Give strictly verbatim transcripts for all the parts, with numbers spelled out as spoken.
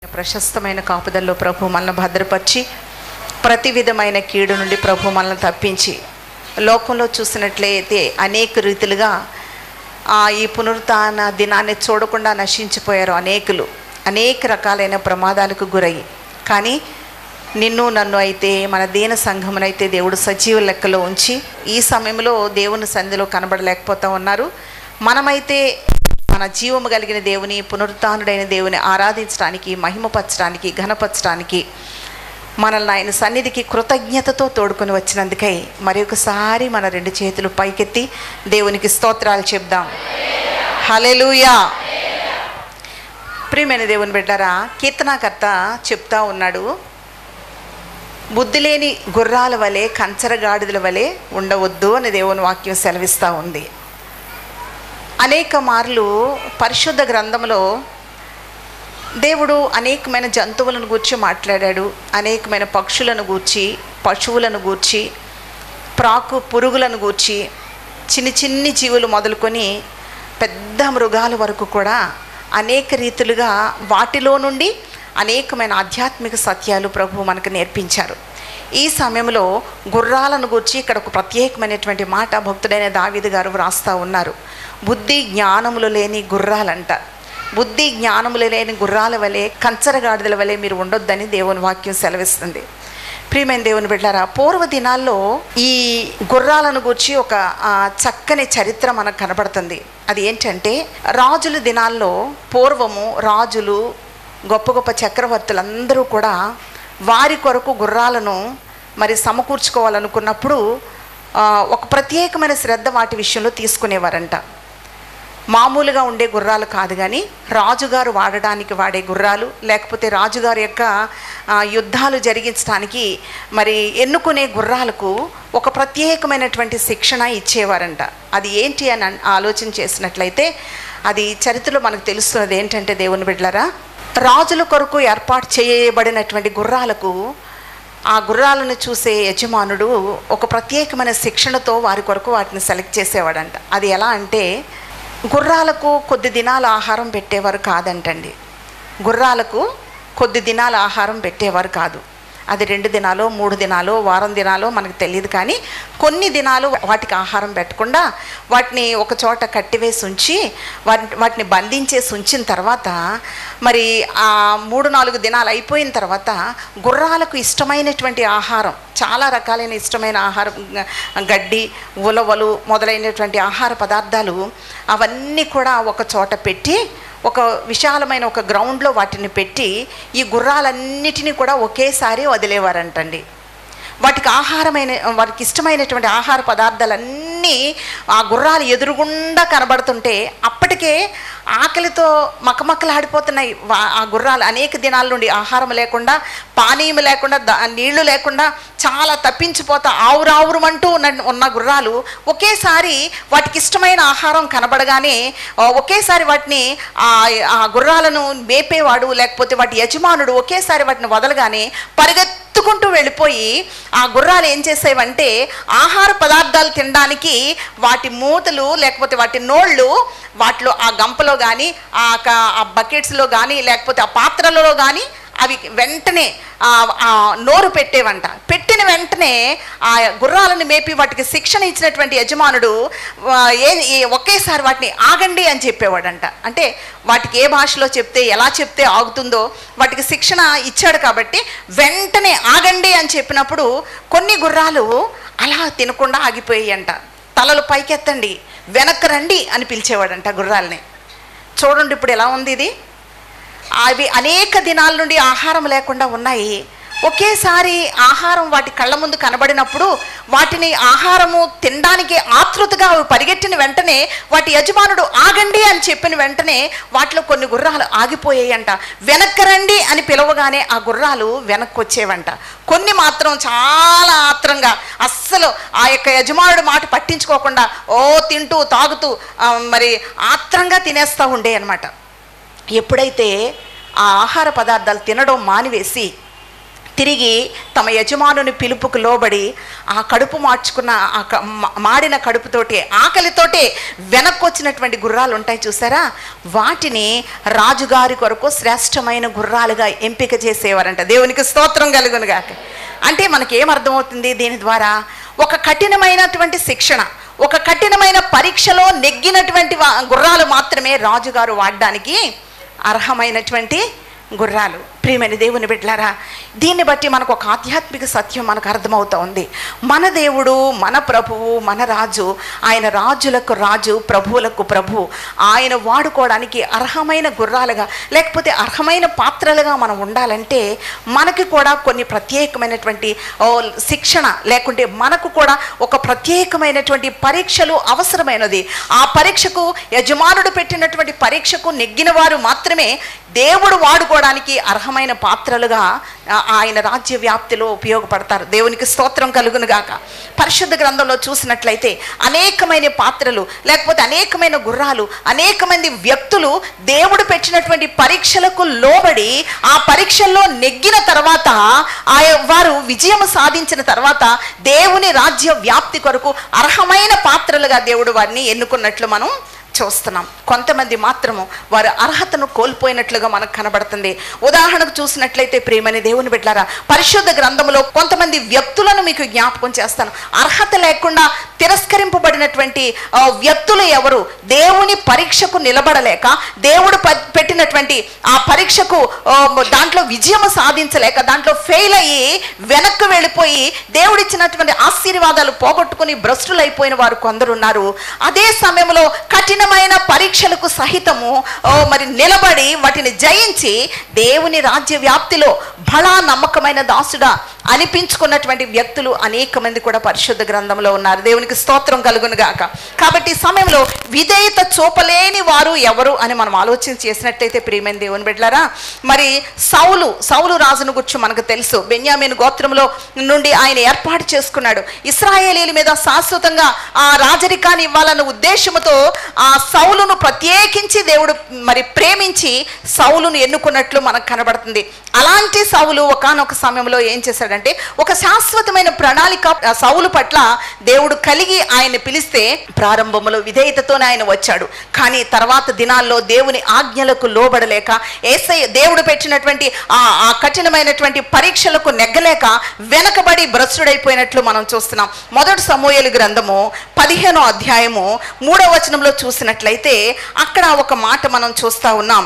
ప్రశస్తమైన కాపుదల్లో ప్రభు మనల్ని భద్రపరిచి ప్రతి విధమైన కీడు నుండి ప్రభు మనల్ని తప్పించి లోకంలో చూసినట్లయితే అనేక రీతిలుగా ఈ పునరుత్థాన దినాన్ని చూడకుండా నశించిపోయారు అనేకులు. అనేక రకాలైన ప్రమాదాలకు గురయ్యి, కానీ నిన్ను నన్ను అయితే మన దీన సంఘమునైతే దేవుడు సజీవ లెక్కలో ఉంచి ఈ సమయంలో దేవుని సన్నిధిలో కనబడలేకపోతూ ఉన్నారు. మనమైతే మన జీవము కలిగిన దేవుని, పునరుత్థానుడైన దేవుని ఆరాధించడానికి, మహిమపరచడానికి, ఘనపరచడానికి మనల్ని ఆయన సన్నిధికి కృతజ్ఞతతో తోడుకొని వచ్చినందుకై మరి ఒకసారి మన రెండు చేతులు పైకెత్తి దేవునికి స్తోత్రాలు చెప్దాం. హల్లెలూయా. ప్రియమైన దేవుని బిడ్డలారా, కీర్తనాకర్త చెప్తా ఉన్నాడు, బుద్ధి లేని గుర్రాల వలె కంచరగాడిదల వలె ఉండవద్దు అని దేవుని వాక్యం సెలవిస్తూ ఉంది. అనేక మార్లు పరిశుద్ధ గ్రంథంలో దేవుడు అనేకమైన జంతువులను గూర్చి మాట్లాడాడు. అనేకమైన పక్షులను గూర్చి, పశువులను గూర్చి, ప్రాకు పురుగులను గూర్చి, చిన్ని చిన్ని జీవులు మొదలుకొని పెద్ద మృగాల వరకు కూడా అనేక రీతులుగా వాటిలో నుండి అనేకమైన ఆధ్యాత్మిక సత్యాలు ప్రభు మనకు నేర్పించారు. ఈ సమయంలో గుర్రాలను గూర్చి ఇక్కడ ఒక ప్రత్యేకమైనటువంటి మాట భక్తుడైన దావీదు గారు వ్రాస్తూ ఉన్నారు. బుద్ధి జ్ఞానములు లేని గుర్రాలంట. బుద్ధి జ్ఞానములు లేని గుర్రాల వలె కంచరగాడిదల వలె మీరు ఉండొద్దని దేవుని వాక్యం సెలవిస్తుంది. ప్రియమైన దేవుని బిడ్డలారా, పూర్వ దినాల్లో ఈ గుర్రాలను గూర్చి ఒక చక్కని చరిత్ర మనకు కనబడుతుంది. అది ఏంటంటే, రాజుల దినాల్లో పూర్వము రాజులు, గొప్ప గొప్ప చక్రవర్తులందరూ కూడా వారి కొరకు గుర్రాలను మరి సమకూర్చుకోవాలనుకున్నప్పుడు ఒక ప్రత్యేకమైన శ్రద్ధ వాటి విషయంలో తీసుకునేవారంట. మామూలుగా ఉండే గుర్రాలు కాదు, కానీ రాజుగారు వాడడానికి వాడే గుర్రాలు, లేకపోతే రాజుగారి యొక్క యుద్ధాలు జరిగించడానికి మరి ఎన్నుకునే గుర్రాలకు ఒక ప్రత్యేకమైనటువంటి శిక్షణ ఇచ్చేవారంట. అది ఏంటి అని ఆలోచన చేసినట్లయితే అది చరిత్రలో మనకు తెలుస్తున్నది ఏంటంటే, దేవుని బిడ్డలారా, రాజుల కొరకు ఏర్పాటు చేయబడినటువంటి గుర్రాలకు ఆ గుర్రాలను చూసే యజమానుడు ఒక ప్రత్యేకమైన శిక్షణతో వారి కొరకు వాటిని సెలెక్ట్ చేసేవాడంట. అది ఎలా అంటే, గుర్రాలకు కొద్ది దినాల ఆహారం పెట్టేవారు కాదంటండి. గుర్రాలకు కొద్ది దినాల ఆహారం పెట్టేవారు కాదు. అది రెండు దినాలు, మూడు దినాలు, వారం దినాలు మనకు తెలియదు, కానీ కొన్ని దినాలు వాటికి ఆహారం పెట్టకుండా వాటిని ఒక చోట కట్టివేసి ఉంచి వాటి వాటిని బంధించేసి ఉంచిన తర్వాత మరి ఆ మూడు నాలుగు దినాలు అయిపోయిన తర్వాత గుర్రాలకు ఇష్టమైనటువంటి ఆహారం, చాలా రకాలైన ఇష్టమైన ఆహారం, గడ్డి, ఉలవలు మొదలైనటువంటి ఆహార పదార్థాలు అవన్నీ కూడా ఒక చోట పెట్టి ఒక విశాలమైన ఒక గ్రౌండ్లో వాటిని పెట్టి ఈ గుర్రాలన్నిటినీ కూడా ఒకేసారి వదిలేవారంటండి. వాటికి ఆహారమైన వాటికి ఇష్టమైనటువంటి ఆహార పదార్థాలన్నీ ఆ గుర్రాలు ఎదురుగుండా కనబడుతుంటే అప్పటికే ఆకలితో మకమకలాడిపోతున్నాయి ఆ గుర్రాలు. అనేక దినాల నుండి ఆహారం లేకుండా, పానీయం లేకుండా, నీళ్లు లేకుండా చాలా తప్పించిపోతా ఆవురావురమంటూ ఉన్న ఉన్న గుర్రాలు ఒకేసారి వాటికి ఇష్టమైన ఆహారం కనబడగానే ఒకేసారి వాటిని ఆ గుర్రాలను మేపేవాడు లేకపోతే వాటి యజమానుడు ఒకేసారి వాటిని వదలగానే పరిగెత్తుకుంటూ వెళ్ళిపోయి ఆ గుర్రాలు ఏం చేసేవంటే ఆహార పదార్థాలు తినడానికి వాటి మూతలు లేకపోతే వాటి నోళ్ళు వాటిలో ఆ గంపలో కానీ ఆ బకెట్స్లో కానీ లేకపోతే ఆ పాత్రలలో కానీ అవి వెంటనే నోరు పెట్టేవంట. పెట్టిన వెంటనే ఆ గుర్రాలను మేపి వాటికి శిక్షణ ఇచ్చినటువంటి యజమానుడు ఏ ఒకేసారి వాటిని ఆగండి అని చెప్పేవాడంట. అంటే వాటికి ఏ భాషలో చెప్తే ఎలా చెప్తే ఆగుతుందో వాటికి శిక్షణ ఇచ్చాడు కాబట్టి వెంటనే ఆగండి అని చెప్పినప్పుడు కొన్ని గుర్రాలు అలా తినకుండా ఆగిపోయాయంట. తలలు పైకెత్తండి, వెనక్కి రండి అని పిలిచేవాడంట గుర్రాలని. చూడండి ఇప్పుడు ఎలా ఉంది ఇది. అవి అనేక దినాల నుండి ఆహారం లేకుండా ఉన్నాయి. ఒకేసారి ఆహారం వాటి కళ్ళ ముందు కనబడినప్పుడు వాటిని ఆహారము తినడానికి ఆతృతగా పరిగెట్టిన వెంటనే వాటి యజమానుడు ఆగండి అని చెప్పిన వెంటనే వాటిలో కొన్ని గుర్రాలు ఆగిపోయాయంట. వెనక్కి రండి అని పిలవగానే ఆ గుర్రాలు వెనక్కి వచ్చేవంట. కొన్ని మాత్రం చాలా ఆత్రంగా అస్సలు ఆ యొక్క యజమానుడు మాట పట్టించుకోకుండా ఓ తింటూ తాగుతూ మరి ఆత్రంగా తినేస్తూ ఉండే అన్నమాట. ఎప్పుడైతే ఆ ఆహార పదార్థాలు తినడం మానివేసి తిరిగి తమ యజమానుని పిలుపుకు లోబడి ఆ కడుపు మార్చుకున్న ఆ మాడిన కడుపుతోటి ఆకలితోటే వెనక్కి వచ్చినటువంటి గుర్రాలు ఉంటాయి చూసారా, వాటిని రాజుగారి కొరకు శ్రేష్టమైన గుర్రాలుగా ఎంపిక చేసేవారంట. దేవునికి స్తోత్రం కలుగును గాక. అంటే మనకేమర్థమవుతుంది దీని ద్వారా? ఒక కఠినమైనటువంటి శిక్షణ, ఒక కఠినమైన పరీక్షలో నెగ్గినటువంటి గుర్రాలు మాత్రమే రాజుగారు వాడడానికి అర్హమైనటువంటి గుర్రాలు. ప్రియమైన దేవుని బిడ్డలారా, దీన్ని బట్టి మనకు ఒక ఆధ్యాత్మిక సత్యం మనకు అర్థమవుతూ ఉంది. మన దేవుడు, మన ప్రభువు, మన రాజు, ఆయన రాజులకు రాజు, ప్రభువులకు ప్రభు. ఆయన వాడుకోవడానికి అర్హమైన గుర్రాలుగా లేకపోతే అర్హమైన పాత్రలుగా మనం ఉండాలంటే మనకి కూడా కొన్ని ప్రత్యేకమైనటువంటి శిక్షణ లేకుంటే మనకు కూడా ఒక ప్రత్యేకమైనటువంటి పరీక్షలు అవసరమైనది. ఆ పరీక్షకు యజమానుడు పెట్టినటువంటి పరీక్షకు నెగ్గిన వారు మాత్రమే దేవుడు వాడుకోవడానికి అర్హమైన పాత్రలుగా ఆయన రాజ్య వ్యాప్తిలో ఉపయోగపడతారు. దేవునికి స్తోత్రం కలుగును గాక. పరిశుద్ధ గ్రంథంలో చూసినట్లయితే అనేకమైన పాత్రలు లేకపోతే అనేకమైన గుర్రాలు, అనేక మంది వ్యక్తులు దేవుడు పెట్టినటువంటి పరీక్షలకు లోబడి ఆ పరీక్షల్లో నెగ్గిన తర్వాత ఆ వారు విజయం సాధించిన తర్వాత దేవుని రాజ్య వ్యాప్తి కొరకు అర్హమైన పాత్రలుగా దేవుడు వారిని ఎన్నుకున్నట్లు మనం చూస్తున్నాం. కొంతమంది మాత్రము వారి అర్హతను కోల్పోయినట్లుగా మనకు కనబడుతుంది. ఉదాహరణకు చూసినట్లయితే ప్రియమైన దేవుని బిడ్డలారా, పరిశుద్ధ గ్రంథంలో కొంతమంది వ్యక్తులను మీకు జ్ఞాపకం చేస్తాను. అర్హత లేకుండా తిరస్కరింపబడినటువంటి వ్యక్తులు ఎవరు? దేవుని పరీక్షకు నిలబడలేక, దేవుడు పెట్టినటువంటి ఆ పరీక్షకు దాంట్లో విజయం సాధించలేక, దాంట్లో ఫెయిల్ అయ్యి వెనక్కి వెళ్ళిపోయి దేవుడిచ్చినటువంటి ఆశీర్వాదాలు పోగొట్టుకుని భ్రష్టులైపోయిన వారు కొందరు ఉన్నారు. అదే సమయంలో కఠినమైన పరీక్షలకు సహితము మరి నిలబడి వాటిని జయించి దేవుని రాజ్య వ్యాప్తిలో బలా నమ్మకమైన దాసుడా అనిపించుకున్నటువంటి వ్యక్తులు అనేక మంది కూడా పరిశుద్ధ గ్రంథంలో ఉన్నారు. దేవునికి స్తోత్రం కలుగును గాక. కాబట్టి ఈ సమయంలో విధేయత చూపలేని వారు ఎవరు అని మనం ఆలోచన చేసినట్లయితే ప్రియమైన దేవుని బిడ్డలారా, మరి సౌలు సౌలు రాజును గురించి మనకు తెలుసు. బెన్యామీను గోత్రంలో నుండి ఆయన ఏర్పాటు చేసుకున్నాడు. ఇశ్రాయేలీల మీద శాశ్వతంగా ఆ రాజరికాన్ని ఇవ్వాలన్న ఉద్దేశంతో ఆ సౌలును ప్రత్యేకించి దేవుడు మరి ప్రేమించి సౌలును ఎన్నుకున్నట్లు మనకు కనబడుతుంది. అలాంటి సౌలు ఒకానొక సమయంలో ఏం చేశాడంటే ఒక శాశ్వతమైన ప్రణాళిక సౌలు పట్ల దేవుడు కలిగి ఆయన్ని పిలిస్తే ప్రారంభంలో విధేయతతోనే ఆయన వచ్చాడు. కానీ తర్వాత దినాల్లో దేవుని ఆజ్ఞలకు లోబడలేక, యేసయ్య దేవుడు పెట్టినటువంటి ఆ కఠినమైనటువంటి పరీక్షలకు నెగ్గలేక వెనకబడి భ్రష్టుడైపోయినట్లు మనం చూస్తున్నాం. మొదటి సమూయేలు గ్రంథము పదిహేనో అధ్యాయము మూడవ వచనంలో చూసినట్లయితే అక్కడ ఒక మాట మనం చూస్తా ఉన్నాం.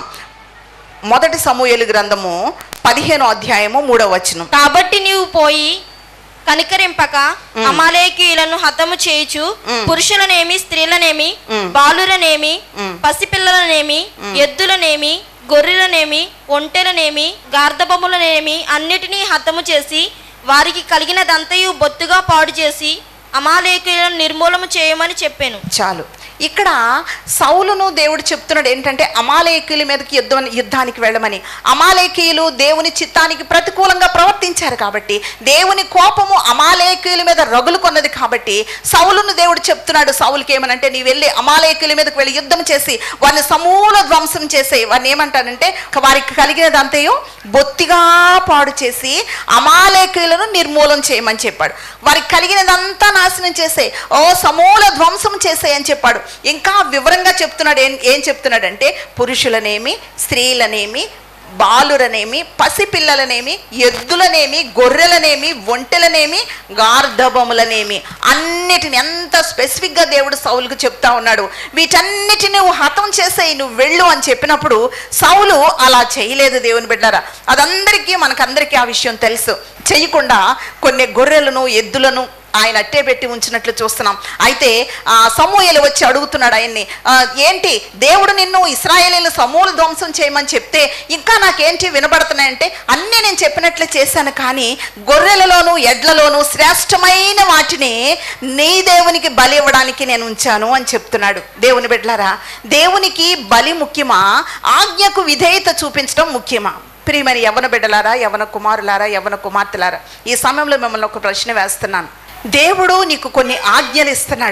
మొదటి సమూయేలు గ్రంథము పదిహేనో అధ్యాయము మూడవ వచనం. కాబట్టి నీవు పోయి కనికరింపక అమాలేకీయులను హతము చేయుచు పురుషులనేమి, స్త్రీలనేమి, బాలురనేమి, పసిపిల్లలనేమి, ఎద్దులనేమి, గొర్రెలనేమి, ఒంటెలనేమి, గార్ధబములనేమి అన్నిటినీ హతము చేసి వారికి కలిగినదంతయు బొత్తుగా పాడు చేసి అమాలేకీయులను నిర్మూలన చేయమని చెప్పాను. చాలు. ఇక్కడ సౌలును దేవుడు చెప్తున్నాడు ఏంటంటే అమాలేకీయుల మీదకి యుద్ధం యుద్ధానికి వెళ్ళమని. అమాలేకీయులు దేవుని చిత్తానికి ప్రతికూలంగా ప్రవర్తించారు కాబట్టి, దేవుని కోపము అమాలేకీయుల మీద రగులు కొన్నది కాబట్టి సౌలును దేవుడు చెప్తున్నాడు సౌలుకి ఏమనంటే, నీ వెళ్ళి అమాలేకీయుల మీదకి వెళ్ళి యుద్ధం చేసి వారిని సమూల ధ్వంసం చేసే వారిని ఏమంటానంటే వారికి కలిగినదంతయు బొత్తిగా పాడు చేసి అమాలేకీయులను నిర్మూలన చేయమని చెప్పాడు. వారికి కలిగినదంతా నాశనం చేసే, ఓ సమూల ధ్వంసం చేసే అని చెప్పాడు. ఇంకా వివరంగా చెప్తున్నాడు. ఏం ఏం చెప్తున్నాడంటే పురుషులనేమి, స్త్రీలనేమి, బాలురనేమి, పసిపిల్లలనేమి, ఎద్దులనేమి, గొర్రెలనేమి, ఒంటెలనేమి, గార్ధబములనేమి అన్నిటిని ఎంత స్పెసిఫిక్గా దేవుడు సౌలుకు చెప్తా ఉన్నాడు. వీటన్నిటిని నువ్వు హతం చేసేయి, నువ్వు వెళ్ళు అని చెప్పినప్పుడు సౌలు అలా చేయలేదు. దేవుని బిడ్డారా, అదందరికీ మనకందరికీ ఆ విషయం తెలుసు. చేయకుండా కొన్ని గొర్రెలను, ఎద్దులను ఆయన అట్టే పెట్టి ఉంచినట్లు చూస్తున్నాం. అయితే ఆ సమూయేలు వచ్చి అడుగుతున్నాడు ఆయన్ని, ఏంటి దేవుడు నిన్ను ఇశ్రాయేలీయుల సమూల ధ్వంసం చేయమని చెప్తే ఇంకా నాకేంటి వినబడుతున్నాయంటే, అన్నీ నేను చెప్పినట్లు చేశాను, కానీ గొర్రెలలోను ఎడ్లలోను శ్రేష్టమైన వాటిని నీ దేవునికి బలి ఇవ్వడానికి నేను ఉంచాను అని చెప్తున్నాడు. దేవుని బిడ్డలారా, దేవునికి బలి ముఖ్యమా, ఆజ్ఞకు విధేయత చూపించడం ముఖ్యమా? ప్రియమైన యవన బిడ్డలారా, యవన కుమారులారా, యవన కుమార్తెలారా, ఈ సమయంలో మిమ్మల్ని ఒక ప్రశ్న వేస్తున్నాను. దేవుడు నీకు కొన్ని ఆజ్ఞలు ఇస్తున్నాడు.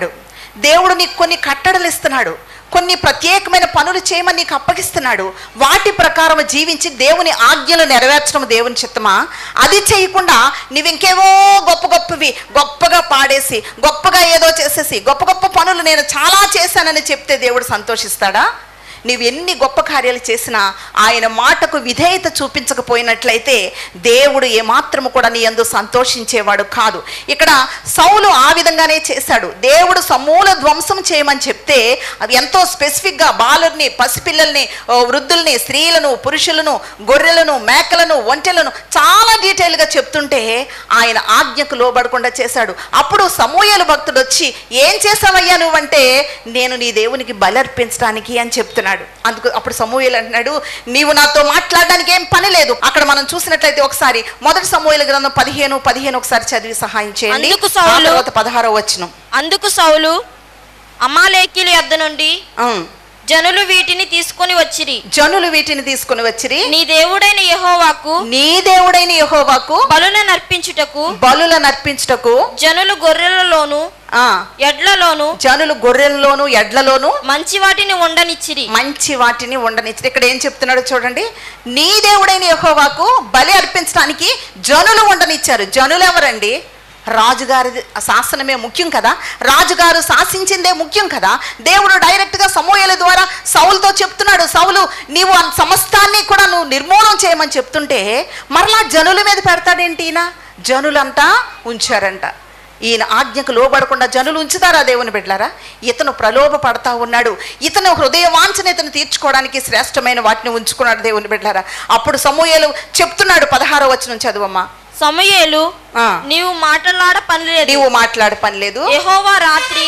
దేవుడు నీకు కొన్ని కట్టడలు ఇస్తున్నాడు, కొన్ని ప్రత్యేకమైన పనులు చేయమని నీకు అప్పగిస్తున్నాడు. వాటి ప్రకారం జీవించి దేవుని ఆజ్ఞలు నెరవేర్చడం దేవుని చిత్తమా? అది చేయకుండా నువ్వు ఇంకేవో గొప్ప గొప్పవి గొప్పగా పాడేసి గొప్పగా ఏదో చేసేసి గొప్ప గొప్ప పనులు నేను చాలా చేశానని చెప్తే దేవుడు సంతోషిస్తాడా? నీవు ఎన్ని గొప్ప కార్యాలు చేసినా ఆయన మాటకు విధేయత చూపించకపోయినట్లయితే దేవుడు ఏమాత్రము కూడా నీ యందు సంతోషించేవాడు కాదు. ఇక్కడ సౌలు ఆ విధంగానే చేశాడు. దేవుడు సమూల ధ్వంసం చేయమని చెప్తే అవి ఎంతో స్పెసిఫిక్గా బాలుర్ని, పసిపిల్లల్ని, వృద్ధుల్ని, స్త్రీలను, పురుషులను, గొర్రెలను, మేకలను, ఒంటెలను చాలా డీటెయిల్గా చెప్తుంటే ఆయన ఆజ్ఞకు లోబడకుండా చేశాడు. అప్పుడు సమూయేలు భక్తుడు వచ్చి ఏం చేసావయ్యా నువ్వంటే నేను నీ దేవునికి బలర్పించడానికి అని చెప్తున్నాడు. అందుకు అప్పుడు సమూయేలు అంటున్నాడు, నీవు నాతో మాట్లాడడానికి ఏం పని లేదు. అక్కడ మనం చూసినట్లయితే ఒకసారి మొదటి సమూయేలు గ్రంథం పదిహేను పదిహేను ఒకసారి చదివి సహాయం చేయండి. పదహారవ వచనం. అందుకు సౌలు అమాలేకీయుల యొద్ద నుండి జనులు వీటిని తీసుకొని వచ్చిరి జనులు వీటిని తీసుకొని వచ్చిరి నీ దేవుడైన యెహోవాకు నీ దేవుడైన యెహోవాకు బలులను నర్పించుటకు బలుల నర్పించుటకు జనులు గొర్రెలలోను ఎడ్లలోను జనులు గొర్రెల్లోను ఎడ్లలోను మంచి వాటిని ఉండనిచ్చిరి మంచి వాటిని ఉండనిచ్చిరి. ఇక్కడ ఏం చెప్తున్నాడో చూడండి. నీ దేవుడైన యెహోవాకు బలి అర్పించడానికి జనులు ఉండనిచ్చారు. జనులు ఎవరండి? రాజుగారి శాసనమే ముఖ్యం కదా, రాజుగారు శాసించిందే ముఖ్యం కదా. దేవుడు డైరెక్ట్గా సమూయేలు ద్వారా సౌలుతో చెప్తున్నాడు, సౌలు నీవు సమస్తాన్ని కూడా నువ్వు నిర్మూలన చేయమని చెప్తుంటే మరలా జనుల మీద పెడతాడేంటి? ఈయన జనులంతా ఉంచారంట. ఈయన ఆజ్ఞకు లోబడకుండా జనులు ఉంచుతారా దేవుని బిడ్డలారా? ఇతను ప్రలోభ పడతా ఉన్నాడు. ఇతను హృదయ వాంఛన ఇతను తీర్చుకోవడానికి శ్రేష్టమైన వాటిని ఉంచుకున్నాడు దేవుని బిడ్డలారా. అప్పుడు సమూయేలు చెప్తున్నాడు, పదహారో వచనం చదువమ్మా. సమూయేలు నీవు మాట్లాడ పని లేదు నీవు మాట్లాడ పని లేదు యెహోవా రాత్రి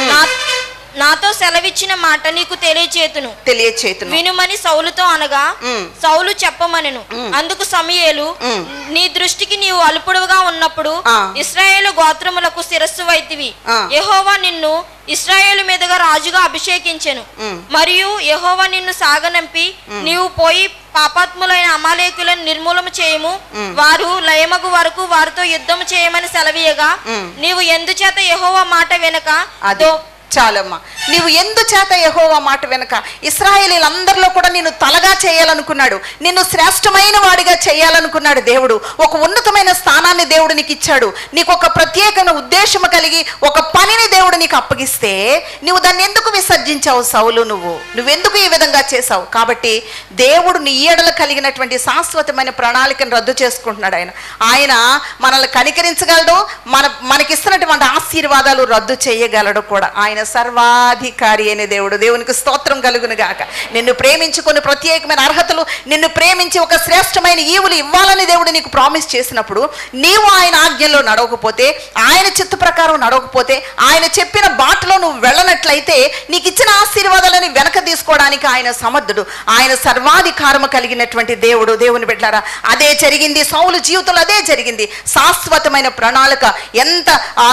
నాతో సెలవిచ్చిన మాట నీకు తెలియచేతును తెలియచేతును వినుమని సౌలుతో అనగా సౌలు చెప్పమనెను. అందుకు సమూయేలు నీ దృష్టికి నీవు అల్పుడుగా ఉన్నప్పుడు ఇశ్రాయేలు గోత్రములకు శిరస్సు వైతివి. యెహోవా నిన్ను ఇశ్రాయేలు మీదుగా రాజుగా అభిషేకించెను. మరియు యెహోవా నిన్ను సాగనంపి నీవు పోయి పాపాత్ములైన అమాలేకులను నిర్మూలన చేయము, వారు లయమగు వరకు వారితో యుద్ధము చేయమని సెలవీయగా నీవు ఎందుచేత యెహోవా మాట వెనక అదో చాలమ్మా నీవు ఎందుచేత యెహోవా మాట వెనక ఇశ్రాయేలీలందరిలో కూడా నిన్ను తలగా చేయాలనుకున్నాడు, నిన్ను శ్రేష్టమైన వాడిగా చేయాలనుకున్నాడు దేవుడు. ఒక ఉన్నతమైన స్థానాన్ని దేవుడు నీకు ఇచ్చాడు. నీకు ఒక ప్రత్యేకమైన ఉద్దేశం కలిగి ఒక పనిని దేవుడు నీకు అప్పగిస్తే నువ్వు దాన్ని ఎందుకు విసర్జించావు సౌలు? నువ్వు నువ్వెందుకు ఈ విధంగా చేసావు? కాబట్టి దేవుడు నీ ఈడలు కలిగినటువంటి శాశ్వతమైన ప్రణాళికను రద్దు చేసుకుంటున్నాడు. ఆయన ఆయన మనల్ని కనికరించగలడు, మన మనకిస్తున్నటువంటి ఆశీర్వాదాలు రద్దు చేయగలడు కూడా. ఆయన సర్వాధికారి అయిన దేవుడు. దేవునికి స్తోత్రం కలుగును గాక. నిన్ను ప్రేమించుకొని ప్రత్యేకమైన అర్హతలు, నిన్ను ప్రేమించి ఒక శ్రేష్టమైన ఈవులు ఇవ్వాలని దేవుడు నీకు ప్రామిస్ చేసినప్పుడు నీవు ఆయన ఆజ్ఞలో నడవకపోతే, ఆయన చిత్త ప్రకారం నడవకపోతే, ఆయన చెప్పిన బాటలో నువ్వు వెళ్ళనట్లయితే నీకు ఇచ్చిన ఆశీర్వాదాలని వెనక తీసుకోవడానికి ఆయన సమర్థుడు. ఆయన సర్వాధికారము కలిగినటువంటి దేవుడు. దేవుని బిడ్డలారా, అదే జరిగింది సౌలు జీవితంలో, అదే జరిగింది. శాశ్వతమైన ప్రణాళిక ఎంత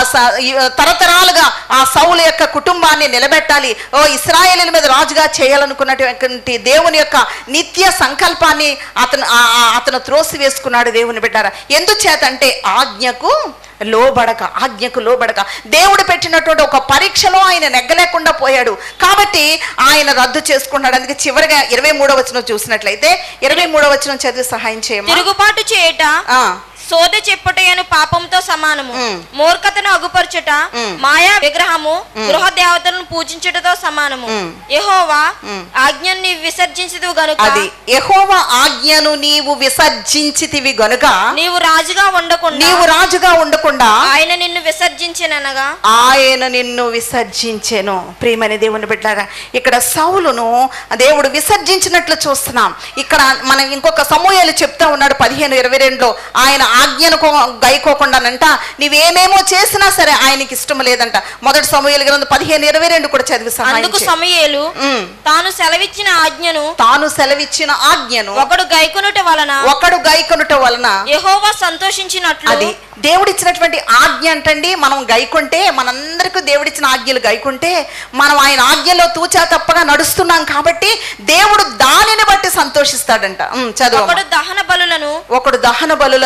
తరతరాలుగా ఆ సౌలు యొక్క కుటుంబాన్ని నిలబెట్టాలి, ఓ ఇశ్రాయేలీల మీద రాజుగా చేయాలనుకున్నటువంటి దేవుని యొక్క నిత్య సంకల్పాన్ని అతను అతను త్రోసి వేసుకున్నాడు. దేవుని బిడ్డారా, ఎందుచేత అంటే ఆజ్ఞకు లోబడక ఆజ్ఞకు లోబడక దేవుడు పెట్టినటువంటి ఒక పరీక్షలో ఆయన నెగ్గలేకుండా పోయాడు. కాబట్టి ఆయన రద్దు చేసుకున్నాడు. అందుకే చివరిగా ఇరవై మూడవ వచనం చూసినట్లయితే ఇరవై మూడవ వచనం చదివి సహాయం చేయమా. తిరుగుబాటు చేయట సోద చెప్పుటయను పాపంతో సమానము, మూర్ఖతను అగుపరచుట మాయా విగ్రహము గృహ దేవతలను పూజించుటతో సమానము. యెహోవా ఆజ్ఞను నీవు విసర్జించితివి గనుక అది యెహోవా ఆజ్ఞను నీవు విసర్జించితివి గనుక నీవు రాజుగా ఉండకుండా నీవు రాజుగా ఉండకుండా ఆయన నిన్ను విసర్జించెననగా ఆయన నిన్ను విసర్జించెను. ప్రియమైన దేవుని బిడ్డలారా, ఇక్కడ సౌలును దేవుడు విసర్జించినట్లు చూస్తున్నాం. ఇక్కడ మనం ఇంకొక సమూయేలు చెప్తా ఉన్నాడు పదిహేను ఇరవై రెండులో, ఆయన ఆజ్ఞను గైకోకుండానంట నీవేమేమో చేసినా సరే ఆయనకి ఇష్టం లేదంట. మొదటి సమూయేలు గ్రంథం పదిహేను ఇరవై రెండు కూడా చదివి సహాయం. అందుకు సమూయేలు తాను సెలవిచ్చిన ఆజ్ఞను తాను సెలవిచ్చిన ఆజ్ఞను ఒకడు గైకొనుట వలన ఒకడు గైకొనుట వలన యెహోవా సంతోషించినట్లు. అది దేవుడిచ్చినటువంటి ఆజ్ఞ అంటండి. మనం గైకుంటే, మనందరికీ దేవుడిచ్చిన ఆజ్ఞలు గైకుంటే మనం ఆయన ఆజ్ఞలో తూచా తప్పగా నడుస్తున్నాం కాబట్టి దేవుడు దానిని బట్టి సంతోషిస్తాడంట. చదువు. ఒకడు దహన బలులను ఒకడు దహన బలులను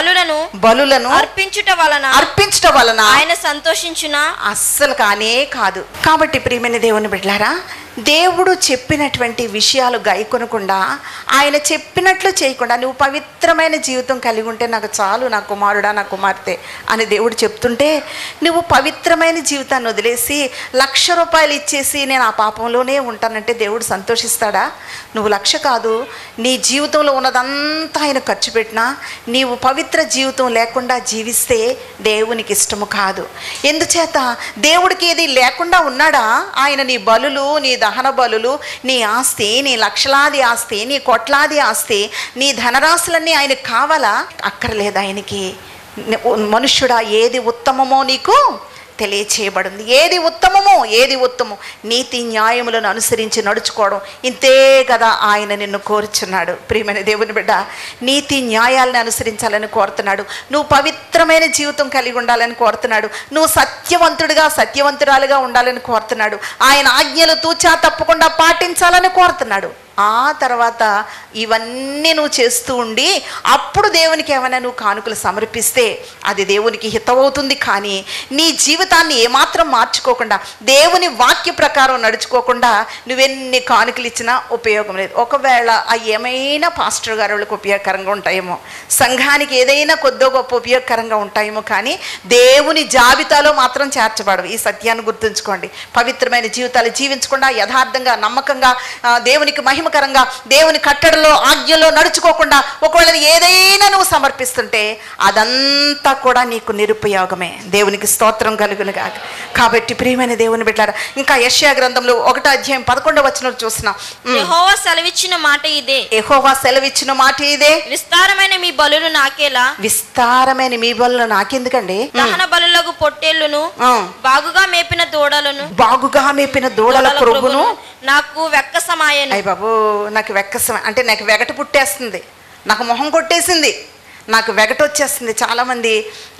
బలులను బలులను అర్పించుట వలన అర్పించుట వలన ఆయన సంతోషించునా? అస్సలు కానే కాదు. కాబట్టి ప్రియమైన దేవుని బిడ్డలారా, దేవుడు చెప్పినటువంటి విషయాలు గైకొనకుండా, ఆయన చెప్పినట్లు చేయకుండా నువ్వు పవిత్రమైన జీవితం కలిగి ఉంటే నాకు చాలు, నా కుమారుడా నా కుమార్తె అని దేవుడు చెప్తుంటే, నువ్వు పవిత్రమైన జీవితాన్ని వదిలేసి లక్ష రూపాయలు ఇచ్చేసి నేను ఆ పాపంలోనే ఉంటానంటే దేవుడు సంతోషిస్తాడా? నువ్వు లక్ష కాదు, నీ జీవితంలో ఉన్నదంతా ఆయన ఖర్చు పెట్టినా నీవు పవిత్ర జీవితం లేకుండా జీవిస్తే దేవునికి ఇష్టము కాదు. ఎందుచేత దేవుడికి ఏది లేకుండా ఉన్నాడా? ఆయన నీ బలులు, నీ దహన బలులు, నీ ఆస్తి, నీ లక్షలాది ఆస్తి, నీ కోట్లాది ఆస్తి, నీ ధనరాశులన్నీ ఆయనకు కావాలా? అక్కర్లేదు ఆయనకి. మనుష్యుడా, ఏది ఉత్తమమో నీకు తెలియచేయబడింది. ఏది ఉత్తమమో, ఏది ఉత్తమం, నీతి న్యాయములను అనుసరించి నడుచుకోవడం, ఇంతే కదా ఆయన నిన్ను కోరుచున్నాడు. ప్రియమైన దేవుని బిడ్డ, నీతి న్యాయాలను అనుసరించాలని కోరుతున్నాడు. నువ్వు పవిత్రమైన జీవితం కలిగి ఉండాలని కోరుతున్నాడు. నువ్వు సత్యవంతుడిగా సత్యవంతురాలుగా ఉండాలని కోరుతున్నాడు. ఆయన ఆజ్ఞలు తూచా తప్పకుండా పాటించాలని కోరుతున్నాడు. ఆ తర్వాత ఇవన్నీ నువ్వు చేస్తూ ఉండి అప్పుడు దేవునికి ఏమైనా నువ్వు కానుకలు సమర్పిస్తే అది దేవునికి హితమవుతుంది. కానీ నీ జీవితాన్ని ఏమాత్రం మార్చుకోకుండా, దేవుని వాక్య ప్రకారం నడుచుకోకుండా నువ్వెన్ని కానుకలు ఇచ్చినా ఉపయోగం లేదు. ఒకవేళ అవి ఏమైనా పాస్టర్ గారు వాళ్ళకి ఉపయోగకరంగా ఉంటాయేమో, సంఘానికి ఏదైనా కొద్దో గొప్ప ఉపయోగకరంగా ఉంటాయేమో, కానీ దేవుని జాబితాలో మాత్రం చేర్చబడవు. ఈ సత్యాన్ని గుర్తుంచుకోండి. పవిత్రమైన జీవితాలు జీవించకుండా, యథార్థంగా నమ్మకంగా దేవునికి మహిమ కరంగా దేవుని కట్టడలో ఆజ్ఞలో నడుచుకోకుండా ఒకవేళ ఏదైనా నువ్వు సమర్పిస్తుంటే అదంతా కూడా నీకు నిరుపయోగమే. దేవునికి స్తోత్రం కలుగునుగా. కాబట్టి ప్రియమైన దేవుని బిడ్డలారా, ఇంకా యెషయా గ్రంథంలో ఒకటో అధ్యాయం పదకొండవ వచనం చూస్తున్నాం. యెహోవా సెలవిచ్చిన మాట ఇదే, యెహోవా సెలవిచ్చిన మాట ఇదే, విస్తారమైన మీ బలులు నాకేలా? విస్తారమైన మీ బలులు నాకెందుకండి? దహన బలులకు పొట్టేళ్లను, బాగుగా మేపిన దూడలను, బాగుగా మేపిన దూడల క్రొవ్వును నాకు వెక్కసమాయను. అయ్య బాబు, నాకు వెక్కసం అంటే నాకు వెగట పుట్టేస్తుంది, నాకు మొహం కొట్టేసింది, నాకు వెగట వచ్చేస్తుంది. చాలామంది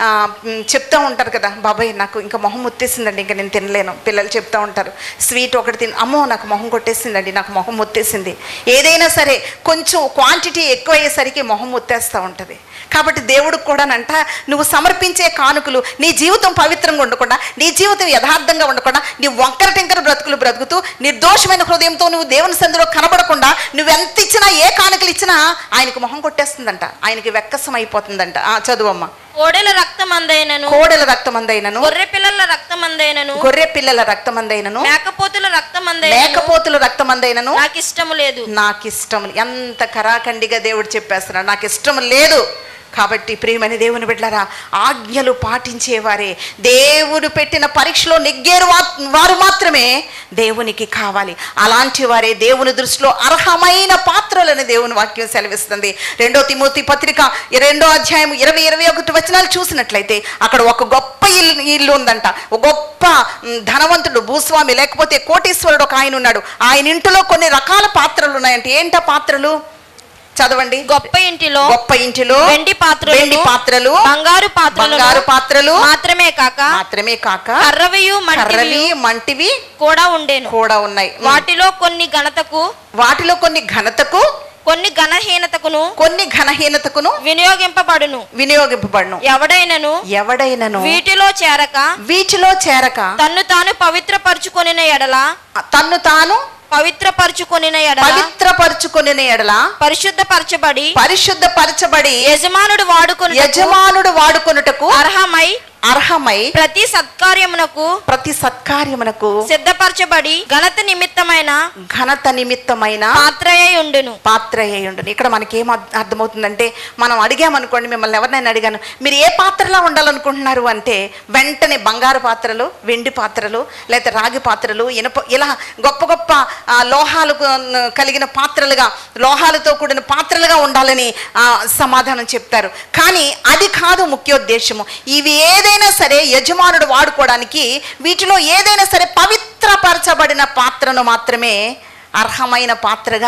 చెప్తూ ఉంటారు కదా, బాబాయ్ నాకు ఇంకా మొహం ముత్తేసిందండి, ఇంకా నేను తినలేను. పిల్లలు చెప్తూ ఉంటారు, స్వీట్ ఒకటి తిని, అమ్మో నాకు మొహం కొట్టేసిందండి, నాకు మొహం ముత్తేసింది. ఏదైనా సరే కొంచెం క్వాంటిటీ ఎక్కువ అయ్యేసరికి మొహం ముత్తేస్తూ ఉంటుంది. కాబట్టి దేవుడికి కూడానంట, నువ్వు సమర్పించే కానుకలు నీ జీవితం పవిత్రంగా ఉండకుండా, నీ జీవితం యథార్థంగా ఉండకుండా, నీ వంకర టింకర బ్రతుకులు బ్రతుకుతూ నిర్దోషమైన హృదయంతో నువ్వు దేవుని సందులో కనబడకుండా నువ్వెంత ఇచ్చినా, ఏ కానుకలు ఇచ్చినా ఆయనకు మొహం కొట్టేస్తుందంట, ఆయనకి వెక్కసం అయిపోతుందంట. ఆ చదువమ్మ. కోడెల రక్తమందైనను, కోడెల రక్తమందైనను, గొర్రె పిల్లల రక్తమందైనను, గొర్రె పిల్లల రక్తమందైనను, మేకపోతుల రక్తమందైనను, మేకపోతుల రక్తమందైనను నాకు ఇష్టం లేదు. నాకు ఇష్టం. ఎంత కరాఖండిగా దేవుడు చెప్పేస్తున్నాడు, నాకు ఇష్టం లేదు. కాబట్టి ప్రియమైన దేవుని బిడ్డలారా, ఆజ్ఞలు పాటించేవారే, దేవుడు పెట్టిన పరీక్షలో నెగ్గేరు వారు మాత్రమే దేవునికి కావాలి. అలాంటి వారే దేవుని దృష్టిలో అర్హమైన పాత్రలని దేవుని వాక్యం సెలవిస్తుంది. రెండో తిమోతి పత్రిక రెండో అధ్యాయం ఇరవై ఇరవై ఒకటి వచనాలు చూసినట్లయితే అక్కడ ఒక గొప్ప ఇల్లు ఇల్లు ఉందంట. ఒక గొప్ప ధనవంతుడు, భూస్వామి, లేకపోతే కోటీశ్వరుడు ఒక ఆయన ఉన్నాడు. ఆయన ఇంటిలో కొన్ని రకాల పాత్రలు ఉన్నాయంటే ఏంటా పాత్రలు? చదవండి. గొప్ప ఇంటిలో గొప్ప ఇంటిలో వెండి పాత్రలు, వెండి పాత్రలు, బంగారు పాత్రలు, బంగారు పాత్రలు మాత్రమే కాక మాత్రమే కాక కర్రవియు కర్రవి మంటివి కూడా ఉండేను కూడా ఉన్నాయి. వాటిలో కొన్ని ఘనతకు, వాటిలో కొన్ని ఘనతకు, కొన్ని ఘనహీనతకును, కొన్ని ఘనహీనతకును వినియోగింపబడును. వినియోగింపబడును. ఎవడైనను ఎవడైనను వీటిలో చేరక వీటిలో చేరక తన్ను తాను పవిత్రపరచుకొనిన ఎడల, తన్ను తాను పవిత్రపరచుకొనిన ఎడల, పవిత్రపరచుకొనిన ఎడల, పరిశుద్ధపరచబడి పరిశుద్ధపరచబడి యజమానుడు వాడుకొని యజమానుడు వాడుకొనుటకు అర్హమై అర్హమై ప్రతి సత్కార్యమునకు ప్రతి సత్కార్యమునకు సిద్ధపరచబడి ఘనత నిమిత్తమైన ఘనత నిమిత్తమైన పాత్రయై ఉండును. పాత్రయై ఉండును. ఇక్కడ మనకేం అర్థమవుతుందంటే, మనం అడిగామనుకోండి, మిమ్మల్ని ఎవరినైనా అడిగాను, మీరు ఏ పాత్రలా ఉండాలనుకుంటున్నారు అంటే వెంటనే బంగారు పాత్రలు, వెండి పాత్రలు, లేకపోతే రాగి పాత్రలు, ఇనుప, ఇలా గొప్ప గొప్ప లోహాలు కలిగిన పాత్రలుగా, లోహాలతో కూడిన పాత్రలుగా ఉండాలని సమాధానం చెప్తారు. కానీ అది కాదు ముఖ్యోద్దేశము. ఇవి ఏదైనా సరే యజమానుడు వాడుకోవడానికి, వీటిలో ఏదైనా సరే పవిత్రపరచబడిన పాత్రను మాత్రమే అర్హమైన పాత్రగా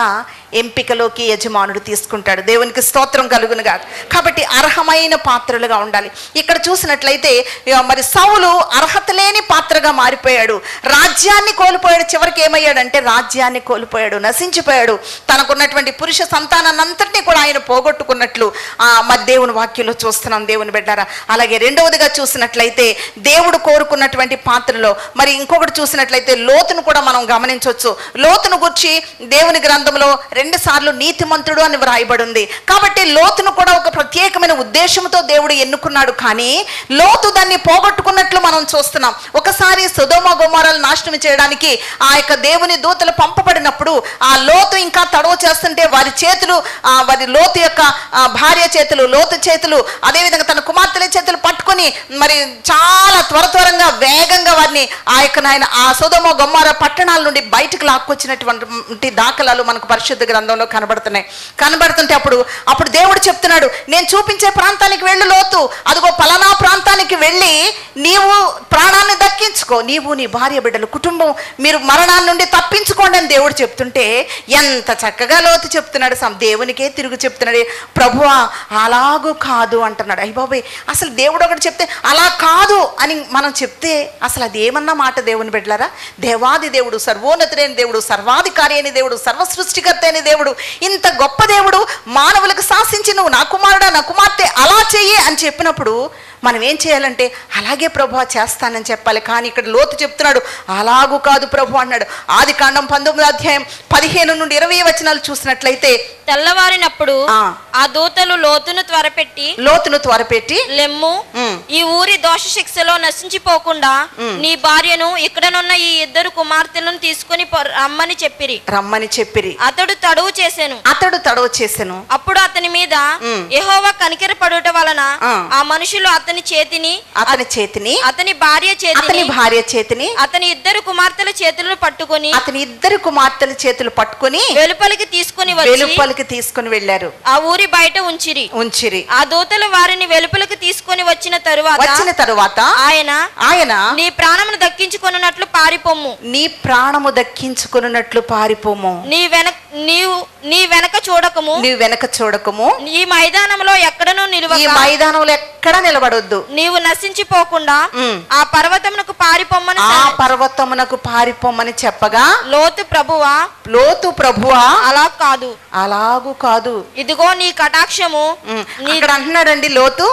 ఎంపికలోకి యజమానుడు తీసుకుంటాడు. దేవునికి స్తోత్రం కలుగునుగా. కాబట్టి అర్హమైన పాత్రలుగా ఉండాలి. ఇక్కడ చూసినట్లయితే మరి సౌలు అర్హత లేని పాత్రగా మారిపోయాడు. రాజ్యాన్ని కోల్పోయాడు. చివరికి ఏమయ్యాడంటే రాజ్యాన్ని కోల్పోయాడు, నశించిపోయాడు. తనకున్నటువంటి పురుష సంతానాన్ని అంతటినీ కూడా ఆయన పోగొట్టుకున్నట్లు ఆ మరి దేవుని వాక్యంలో చూస్తున్నాం దేవుని బిడ్డారా. అలాగే రెండవదిగా చూసినట్లయితే దేవుడు కోరుకున్నటువంటి పాత్రలో మరి ఇంకొకటి చూసినట్లయితే లోతును కూడా మనం గమనించవచ్చు. లోతును గురించి దేవుని గ్రంథంలో రెండు సార్లు నీతిమంతుడు అని వ్రాయబడి ఉంది. కాబట్టి లోతును కూడా ఒక ప్రత్యేకమైన ఉద్దేశంతో దేవుడు ఎన్నుకున్నాడు. కానీ లోతు దాన్ని పోగొట్టుకున్నట్లు మనం చూస్తున్నాం. ఒకసారి సొదొమ గొమొర్రాలు నాశనం చేయడానికి ఆ యొక్క దేవుని దూతలు పంపబడినప్పుడు ఆ లోతు ఇంకా తడవ చేస్తుంటే వారి చేతులు ఆ వారి లోతు యొక్క భార్య చేతులు, లోతు చేతులు, అదేవిధంగా తన కుమార్తెల చేతులు పట్టుకొని మరి చాలా త్వర త్వరగా వేగంగా వారిని ఆ యొక్క నాయన ఆ సొదొమ గొమొర్రా పట్టణాల నుండి బయటకు లాక్కొచ్చినటువంటి దాఖలాలు మనకు పరిశుద్ధ గ్రంథంలో కనబడుతున్నాయి. కనబడుతుంటే అప్పుడు అప్పుడు దేవుడు చెప్తున్నాడు, నేను చూపించే ప్రాంతానికి వెళ్ళు లోతు, అదిగో పలానా ప్రాంతానికి వెళ్ళి నీవు ప్రాణాన్ని దక్కించుకో, నీవు నీ భార్య బిడ్డలు కుటుంబం మీరు మరణాన్ని నుండి తప్పించుకోండి అని దేవుడు చెప్తుంటే ఎంత చక్కగా లోతు చెప్తున్నాడు. సమ్ దేవునికే తిరుగు చెప్తున్నాడు. ప్రభువా అలాగూ కాదు అంటున్నాడు. అయ్య బాబాయ్, అసలు దేవుడు ఒకటి చెప్తే అలా కాదు అని మనం చెప్తే అసలు అది ఏమన్నా మాట దేవుని బిడ్డలారా? దేవాది దేవుడు, సర్వోన్నతుడైన దేవుడు, సర్వాధికారి అయిన దేవుడు, సర్వ సృష్టికర్త అయిన దేవుడు, ఇంత గొప్ప దేవుడు మానవులకు శాసించి నువ్వు నా కుమారుడా నా కుమార్తె అలా చెయ్యి అని చెప్పినప్పుడు మనం ఏం చేయాలంటే అలాగే ప్రభు చేస్తానని చెప్పాలి. కానీ ఇక్కడ లోతు చెప్తున్నాడు అలాగూ కాదు ప్రభు అన్నాడు. ఆది కాండం పంతొమ్మిది అధ్యాయం పదిహేను నుండి ఇరవై వచనాలు చూసినట్లయితే తెల్లవారినప్పుడు ఆ దూతలు లోతును త్వరపెట్టి లోతును త్వరపెట్టి లెమ్ము, ఈ ఊరి దోష శిక్షలో నశించిపోకుండా నీ భార్యను ఇక్కడనున్న ఈ ఇద్దరు కుమార్తెలను తీసుకుని రమ్మని చెప్పిరి రమ్మని చెప్పిరి అతడు తడువు చేసెను అతడు తడువు చేసెను అప్పుడు అతని మీద యెహోవా కనికరపడుట వలన ఆ మనుషులు అతని చేతిని అతని చేతిని అతని భార్య చేతిని అతని భార్య చేతిని అతని ఇద్దరు కుమార్తెల చేతులను పట్టుకొని అతని ఇద్దరు కుమార్తెల చేతులు పట్టుకొని వెలుపలికి తీసుకుని వచ్చి వెలుపలికి తీసుకుని వెళ్ళారు. ఆ ఊరి బయట ఉంచిరి ఉంచిరి ఆ దూతలు వారిని వెలుపలికి తీసుకొని వచ్చిన తరువాత వచ్చిన తరువాత ఆయన ఆయన నీ ప్రాణమును దక్కించుకొనున్నట్లు పారిపోము నీ ప్రాణము దక్కించుకొనున్నట్లు పారిపోము నీ వెనక నీవు నీ వెనక చూడకము నీ వెనక చూడకము ఈ మైదానంలో ఎక్కడనూ నిలవక ఈ మైదానంలో ఎక్కడ నిలబడొద్దు నీవు నశించిపోకుండా ఆ పర్వతమునకు పారిపోమ్మని ఆ పర్వతమునకు పారిపోమని చెప్పగా లోతు ప్రభువా లోతు ప్రభువా అలా కాదు అలాగూ కాదు ఇదిగో నీ కటాక్షము ఇక్కడ అంటున్నాడండి లోతు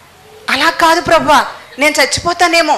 అలా కాదు ప్రభువా నేను చచ్చిపోతానేమో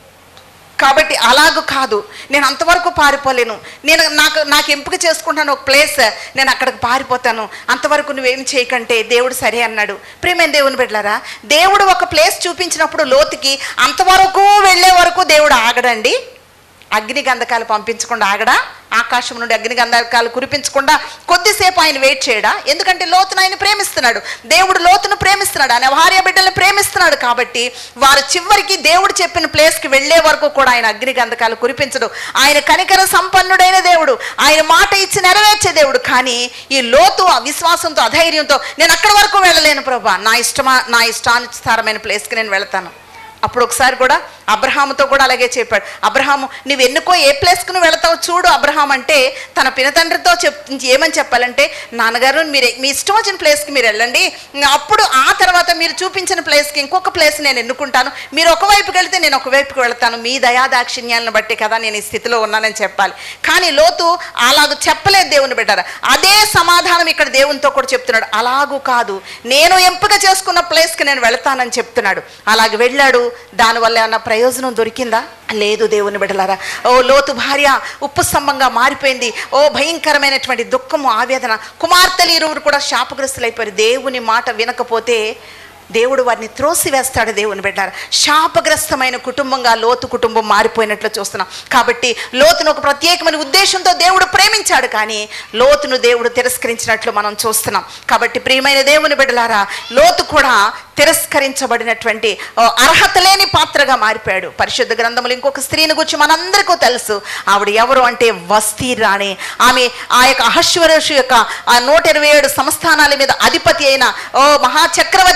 కాబట్టి అలాగూ కాదు నేను అంతవరకు పారిపోలేను నేను నాకు నాకు ఎంపిక చేసుకుంటాను ఒక ప్లేస్ నేను అక్కడికి పారిపోతాను అంతవరకు నువ్వేం చేయకంటే దేవుడు సరే అన్నాడు. ప్రేమైన దేవుని బిడ్డలారా దేవుడు ఒక ప్లేస్ చూపించినప్పుడు లోతుకి అంతవరకు వెళ్ళే వరకు దేవుడు ఆగడండి. అగ్ని గంధకాలు పంపించకుండా ఆగడా? ఆకాశం నుండి అగ్ని గంధకాలు కురిపించకుండా కొద్దిసేపు ఆయన వెయిట్ చేయడా? ఎందుకంటే లోతును ఆయన ప్రేమిస్తున్నాడు. దేవుడు లోతును ప్రేమిస్తున్నాడు, ఆయన భార్య బిడ్డలను ప్రేమిస్తున్నాడు. కాబట్టి వారు చివరికి దేవుడు చెప్పిన ప్లేస్కి వెళ్లే వరకు కూడా ఆయన అగ్ని గంధకాలు కురిపించడు. ఆయన కనికర సంపన్నుడైన దేవుడు, ఆయన మాట ఇచ్చి నెరవేర్చే దేవుడు. కానీ ఈ లోతు అవిశ్వాసంతో అధైర్యంతో నేను అక్కడి వరకు వెళ్ళలేను ప్రభా, నా ఇష్టమా నా ఇష్టానుసారమైన ప్లేస్కి నేను వెళతాను. అప్పుడు ఒకసారి కూడా అబ్రహాముతో కూడా అలాగే చెప్పాడు. అబ్రహాము నువ్వు ఎన్నుకో, ఏ ప్లేస్కి నువ్వు వెళతావు చూడు అబ్రహాం అంటే తన పినతండ్రితో చెప్ ఏమని చెప్పాలంటే నాన్నగారు మీరు మీ ఇష్టం వచ్చిన ప్లేస్కి మీరు వెళ్ళండి, అప్పుడు ఆ తర్వాత మీరు చూపించిన ప్లేస్కి ఇంకొక ప్లేస్ నేను ఎన్నుకుంటాను, మీరు ఒకవైపుకి వెళితే నేను ఒకవైపుకి వెళతాను, మీ దయాదాక్షిణ్యాలను బట్టి కదా నేను ఈ స్థితిలో ఉన్నానని చెప్పాలి. కానీ లోతు అలాగ చెప్పలేదు దేవుని బిడ్డారా. అదే సమాధానం ఇక్కడ దేవునితో కూడా చెప్తున్నాడు. అలాగూ కాదు, నేను ఎంపిక చేసుకున్న ప్లేస్కి నేను వెళతానని చెప్తున్నాడు. అలాగే వెళ్ళాడు. దానివల్ల ఏమన్నా ప్రయోజనం దొరికిందా? లేదు దేవుని బిడ్డలారా. ఓ లోతు భార్య ఉప్పు స్తంభంగా మారిపోయింది. ఓ భయంకరమైనటువంటి దుఃఖము, ఆవేదన. కుమార్తెలు ఇరువురు కూడా శాపగ్రస్తులైపోయారు. దేవుని మాట వినకపోతే దేవుడు వారిని త్రోసివేస్తాడు. దేవుని బిడ్డారా, శాపగ్రస్తమైన కుటుంబంగా లోతు కుటుంబం మారిపోయినట్లు చూస్తున్నాం. కాబట్టి లోతును ఒక ప్రత్యేకమైన ఉద్దేశంతో దేవుడు ప్రేమించాడు, కానీ లోతును దేవుడు తిరస్కరించినట్లు మనం చూస్తున్నాం. కాబట్టి ప్రియమైన దేవుని బిడ్డలారా, లోతు కూడా తిరస్కరించబడినటువంటి అర్హత లేని పాత్రగా మారిపోయాడు. పరిశుద్ధ గ్రంథములు ఇంకొక స్త్రీని గురించి మనందరికీ తెలుసు. ఆవిడ ఎవరు అంటే వస్తీ రాణి. ఆమె ఆ యొక్క అహశ్వరోషు యొక్క ఆ నూట ఇరవై ఏడు సంస్థానాల మీద అధిపతి అయిన ఓ మహాచక్రవర్తి అయినటువంటి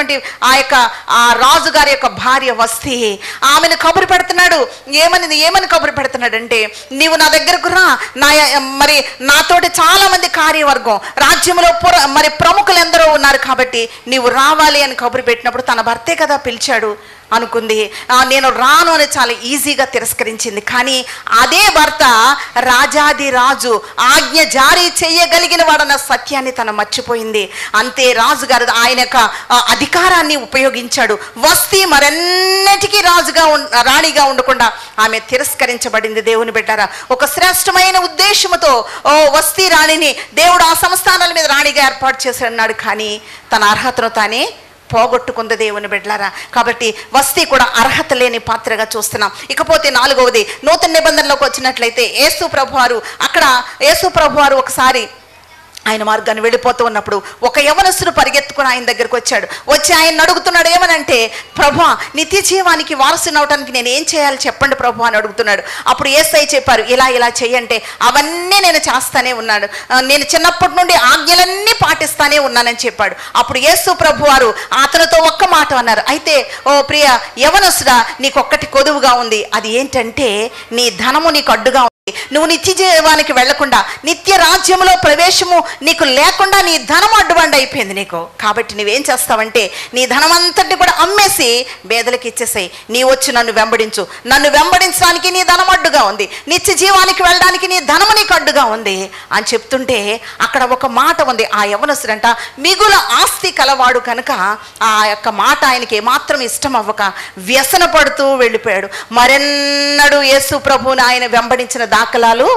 ఉన్నటువంటి ఆ యొక్క ఆ రాజుగారి యొక్క భార్య వస్తి ఆమెను కబురు పెడుతున్నాడు. ఏమని ఏమని కబురు పెడుతున్నాడంటే, నీవు నా దగ్గరకు రా, నా మరి నాతోటి చాలా మంది కార్యవర్గం రాజ్యంలో పుర మరి ప్రముఖులు ఎందరో ఉన్నారు కాబట్టి నీవు రావాలి అని కబురు పెట్టినప్పుడు తన భర్తే కదా పిలిచాడు అనుకుంది. నేను రాను అని చాలా ఈజీగా తిరస్కరించింది. కానీ అదే భర్త రాజాది రాజు ఆజ్ఞ జారీ చేయగలిగిన వాడన్న సత్యాన్ని తను మర్చిపోయింది. అంతే రాజుగారు ఆయన యొక్క అధికారాన్ని ఉపయోగించాడు. వస్తీ మరెన్నటికీ రాజుగా రాణిగా ఉండకుండా ఆమె తిరస్కరించబడింది. దేవుని బిడ్డారా, ఒక శ్రేష్టమైన ఉద్దేశంతో ఓ వస్తీ రాణిని దేవుడు ఆ సంస్థానాల మీద రాణిగా ఏర్పాటు చేశాడు. కానీ తన అర్హతను తానే పోగొట్టుకుంది దేవుని బిడ్డలారా. కాబట్టి వస్తీ కూడా అర్హత లేని పాత్రగా చూస్తున్నాం. ఇకపోతే నాలుగవది, నూతన నిబంధనలోకి వచ్చినట్లయితే యేసు ప్రభువారు అక్కడ యేసు ప్రభువారు ఒకసారి ఆయన మార్గాన్ని వెళ్ళిపోతూ ఉన్నప్పుడు ఒక యవనస్తుడు పరిగెత్తుకుని ఆయన దగ్గరికి వచ్చాడు. వచ్చి ఆయన అడుగుతున్నాడు, ఏమనంటే, ప్రభువా, నిత్య జీవానికి వారసుని అవటానికి నేను ఏం చేయాలి చెప్పండి ప్రభు అని అడుగుతున్నాడు. అప్పుడు యేసయ్య చెప్పారు, ఇలా ఇలా చెయ్యంటే అవన్నీ నేను చేస్తానే ఉన్నాడు, నేను చిన్నప్పటి నుండి ఆజ్ఞలన్నీ పాటిస్తానే ఉన్నానని చెప్పాడు. అప్పుడు యేసు ప్రభు వారు అతనితో ఒక్క మాట అన్నారు, అయితే ఓ ప్రియ యవనస్తుడా, నీకు ఒక్కటి కొదువుగా ఉంది, అది ఏంటంటే నీ ధనము నీకు అడ్డుగా ఉంది. నువ్వు నిత్య జీవానికి వెళ్లకుండా నిత్య రాజ్యంలో ప్రవేశము నీకు లేకుండా నీ ధనం అడ్డుబండి అయిపోయింది నీకు. కాబట్టి నువ్వేం చేస్తావంటే నీ ధనం అంతటి కూడా అమ్మేసి పేదలకు ఇచ్చేసాయి, నీ వచ్చి నన్ను వెంబడించు. నన్ను వెంబడించడానికి నీ ధనం అడ్డుగా ఉంది, నిత్య జీవానికి వెళ్ళడానికి నీ ధనము నీకు అడ్డుగా ఉంది అని చెప్తుంటే అక్కడ ఒక మాట ఉంది. ఆ యవనస్తుడంట మిగుల ఆస్తి కలవాడు కనుక ఆ యొక్క మాట ఆయనకి ఏమాత్రం ఇష్టం అవ్వక వ్యసన పడుతూ వెళ్ళిపోయాడు. మరెన్నడూ యేసు ప్రభువుని ఆయన వెంబడించిన దాఖలాలు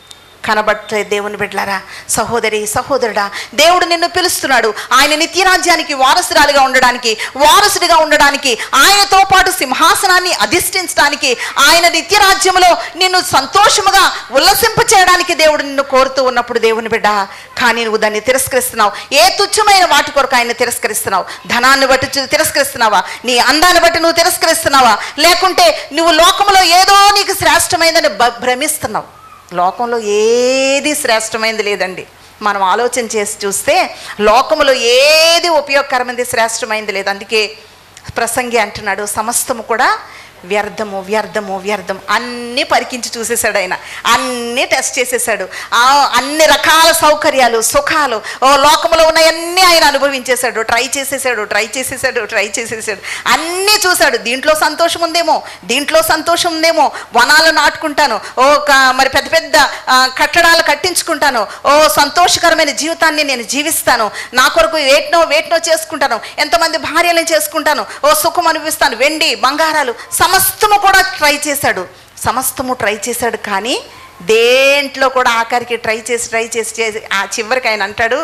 కనబట్లే. దేవుని బిడ్డలారా, సహోదరి సహోదరుడా, దేవుడు నిన్ను పిలుస్తున్నాడు. ఆయన నిత్యరాజ్యానికి వారసురాలుగా ఉండడానికి, వారసుడిగా ఉండడానికి, ఆయనతో పాటు సింహాసనాన్ని అధిష్ఠించడానికి, ఆయన నిత్యరాజ్యంలో నిన్ను సంతోషముగా ఉల్లసింప చేయడానికి దేవుడు నిన్ను కోరుతూ ఉన్నప్పుడు దేవుని బిడ్డ, కానీ నువ్వు దాన్ని తిరస్కరిస్తున్నావు. ఏ తుచ్చమైన వాటి కొరకు ఆయన తిరస్కరిస్తున్నావు? ధనాన్ని బట్టి తిరస్కరిస్తున్నావా? నీ అందాన్ని బట్టి నువ్వు తిరస్కరిస్తున్నావా? లేకుంటే నువ్వు లోకంలో ఏదో నీకు శ్రేష్టమైందని భ్రమిస్తున్నావు? లోకంలో ఏది శ్రేష్టమైనది లేదండి. మనం ఆలోచన చేసి చూస్తే లోకంలో ఏది ఉపయోగకరమైనది శ్రేష్టమైనది లేదు. అందుకే ప్రసంగి అంటున్నాడు, సమస్తము కూడా వ్యర్థము వ్యర్థము వ్యర్థం. అన్నీ పరికించి చూసేశాడు ఆయన, అన్నీ టెస్ట్ చేసేసాడు. అన్ని రకాల సౌకర్యాలు సుఖాలు ఓ లోకంలో ఉన్నాయన్నీ ఆయన అనుభవించేశాడు, ట్రై చేసేసాడు ట్రై చేసేసాడు ట్రై చేసేసాడు అన్నీ చూశాడు. దీంట్లో సంతోషం ఉందేమో, దీంట్లో సంతోషం ఉందేమో, వనాలు నాటుకుంటాను, ఓ మరి పెద్ద పెద్ద కట్టడాలు కట్టించుకుంటాను, ఓ సంతోషకరమైన జీవితాన్ని నేను జీవిస్తాను, నా కొరకు వేట్నో వేట్నో చేసుకుంటాను, ఎంతమంది భార్యలను చేసుకుంటాను, ఓ సుఖం అనిపిస్తాను, వెండి బంగారాలు సమస్తము కూడా ట్రై చేశాడు. సమస్తము ట్రై చేశాడు కానీ దేంట్లో కూడా ఆఖరికి ట్రై చేసి ట్రై చేసి చేసి ఆ చివరికి ఆయన అంటాడు,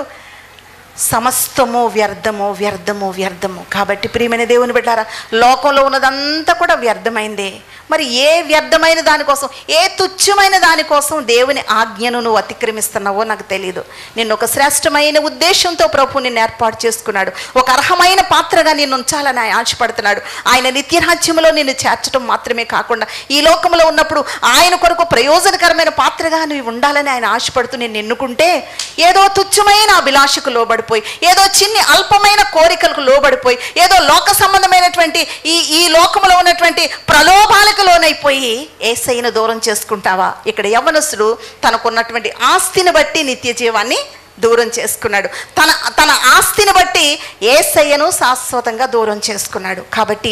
సమస్తము వ్యర్థము వ్యర్థము వ్యర్థము. కాబట్టి ప్రియమైన దేవుని బిడ్డారా, లోకంలో ఉన్నదంతా కూడా వ్యర్థమైందే. మరి ఏ వ్యర్థమైన దానికోసం, ఏ తుచ్చమైన దానికోసం దేవుని ఆజ్ఞను నువ్వు అతిక్రమిస్తున్నావో నాకు తెలియదు. నిన్ను ఒక శ్రేష్టమైన ఉద్దేశంతో ప్రభు నిన్ను ఏర్పాటు చేసుకున్నాడు, ఒక అర్హమైన పాత్రగా నిన్ను ఉంచాలని ఆయన ఆశపడుతున్నాడు. ఆయన నిత్యరాజ్యంలో నిన్ను చేర్చడం మాత్రమే కాకుండా ఈ లోకంలో ఉన్నప్పుడు ఆయన కొరకు ప్రయోజనకరమైన పాత్రగా నువ్వు ఉండాలని ఆయన ఆశపడుతూ నిన్ను ఎన్నుకుంటే, ఏదో తుచ్చమైన అభిలాషకు లోబడిపోయి, ఏదో చిన్ని అల్పమైన కోరికలకు లోబడిపోయి, ఏదో లోక సంబంధమైనటువంటి ఈ ఈ లోకంలో ఉన్నటువంటి ప్రలోభాలకు లోనైపోయి యేసయ్యను దూరం చేసుకుంటావా? ఇక్కడ యవ్వనస్తుడు తనకున్నటువంటి ఆస్తిని బట్టి నిత్య జీవాన్ని దూరం చేసుకున్నాడు. తన తన ఆస్తిని బట్టి యేసయ్యను శాశ్వతంగా దూరం చేసుకున్నాడు. కాబట్టి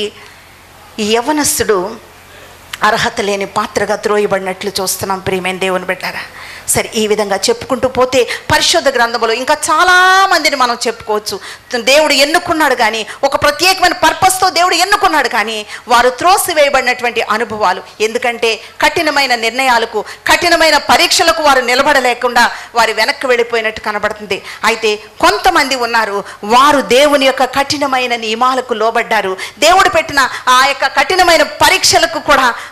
ఈ యవ్వనస్తుడు అర్హత లేని పాత్రగా త్రోయబడినట్లు చూస్తున్నాం ప్రియమైన దేవుని బిడ్డారా. సరే, ఈ విధంగా చెప్పుకుంటూ పోతే పరిశుద్ధ గ్రంథంలో ఇంకా చాలామందిని మనం చెప్పుకోవచ్చు. దేవుడు ఎన్నుకున్నాడు కానీ, ఒక ప్రత్యేకమైన పర్పస్తో దేవుడు ఎన్నుకున్నాడు కానీ వారు త్రోసివేయబడినటువంటి అనుభవాలు. ఎందుకంటే కఠినమైన నిర్ణయాలకు, కఠినమైన పరీక్షలకు వారు నిలబడలేకుండా వారు వెనక్కి వెళ్ళిపోయినట్టు కనబడుతుంది. అయితే కొంతమంది ఉన్నారు, వారు దేవుని యొక్క కఠినమైన నియమాలకు లోబడ్డారు. దేవుడు పెట్టిన ఆ యొక్క కఠినమైన పరీక్షలకు కూడా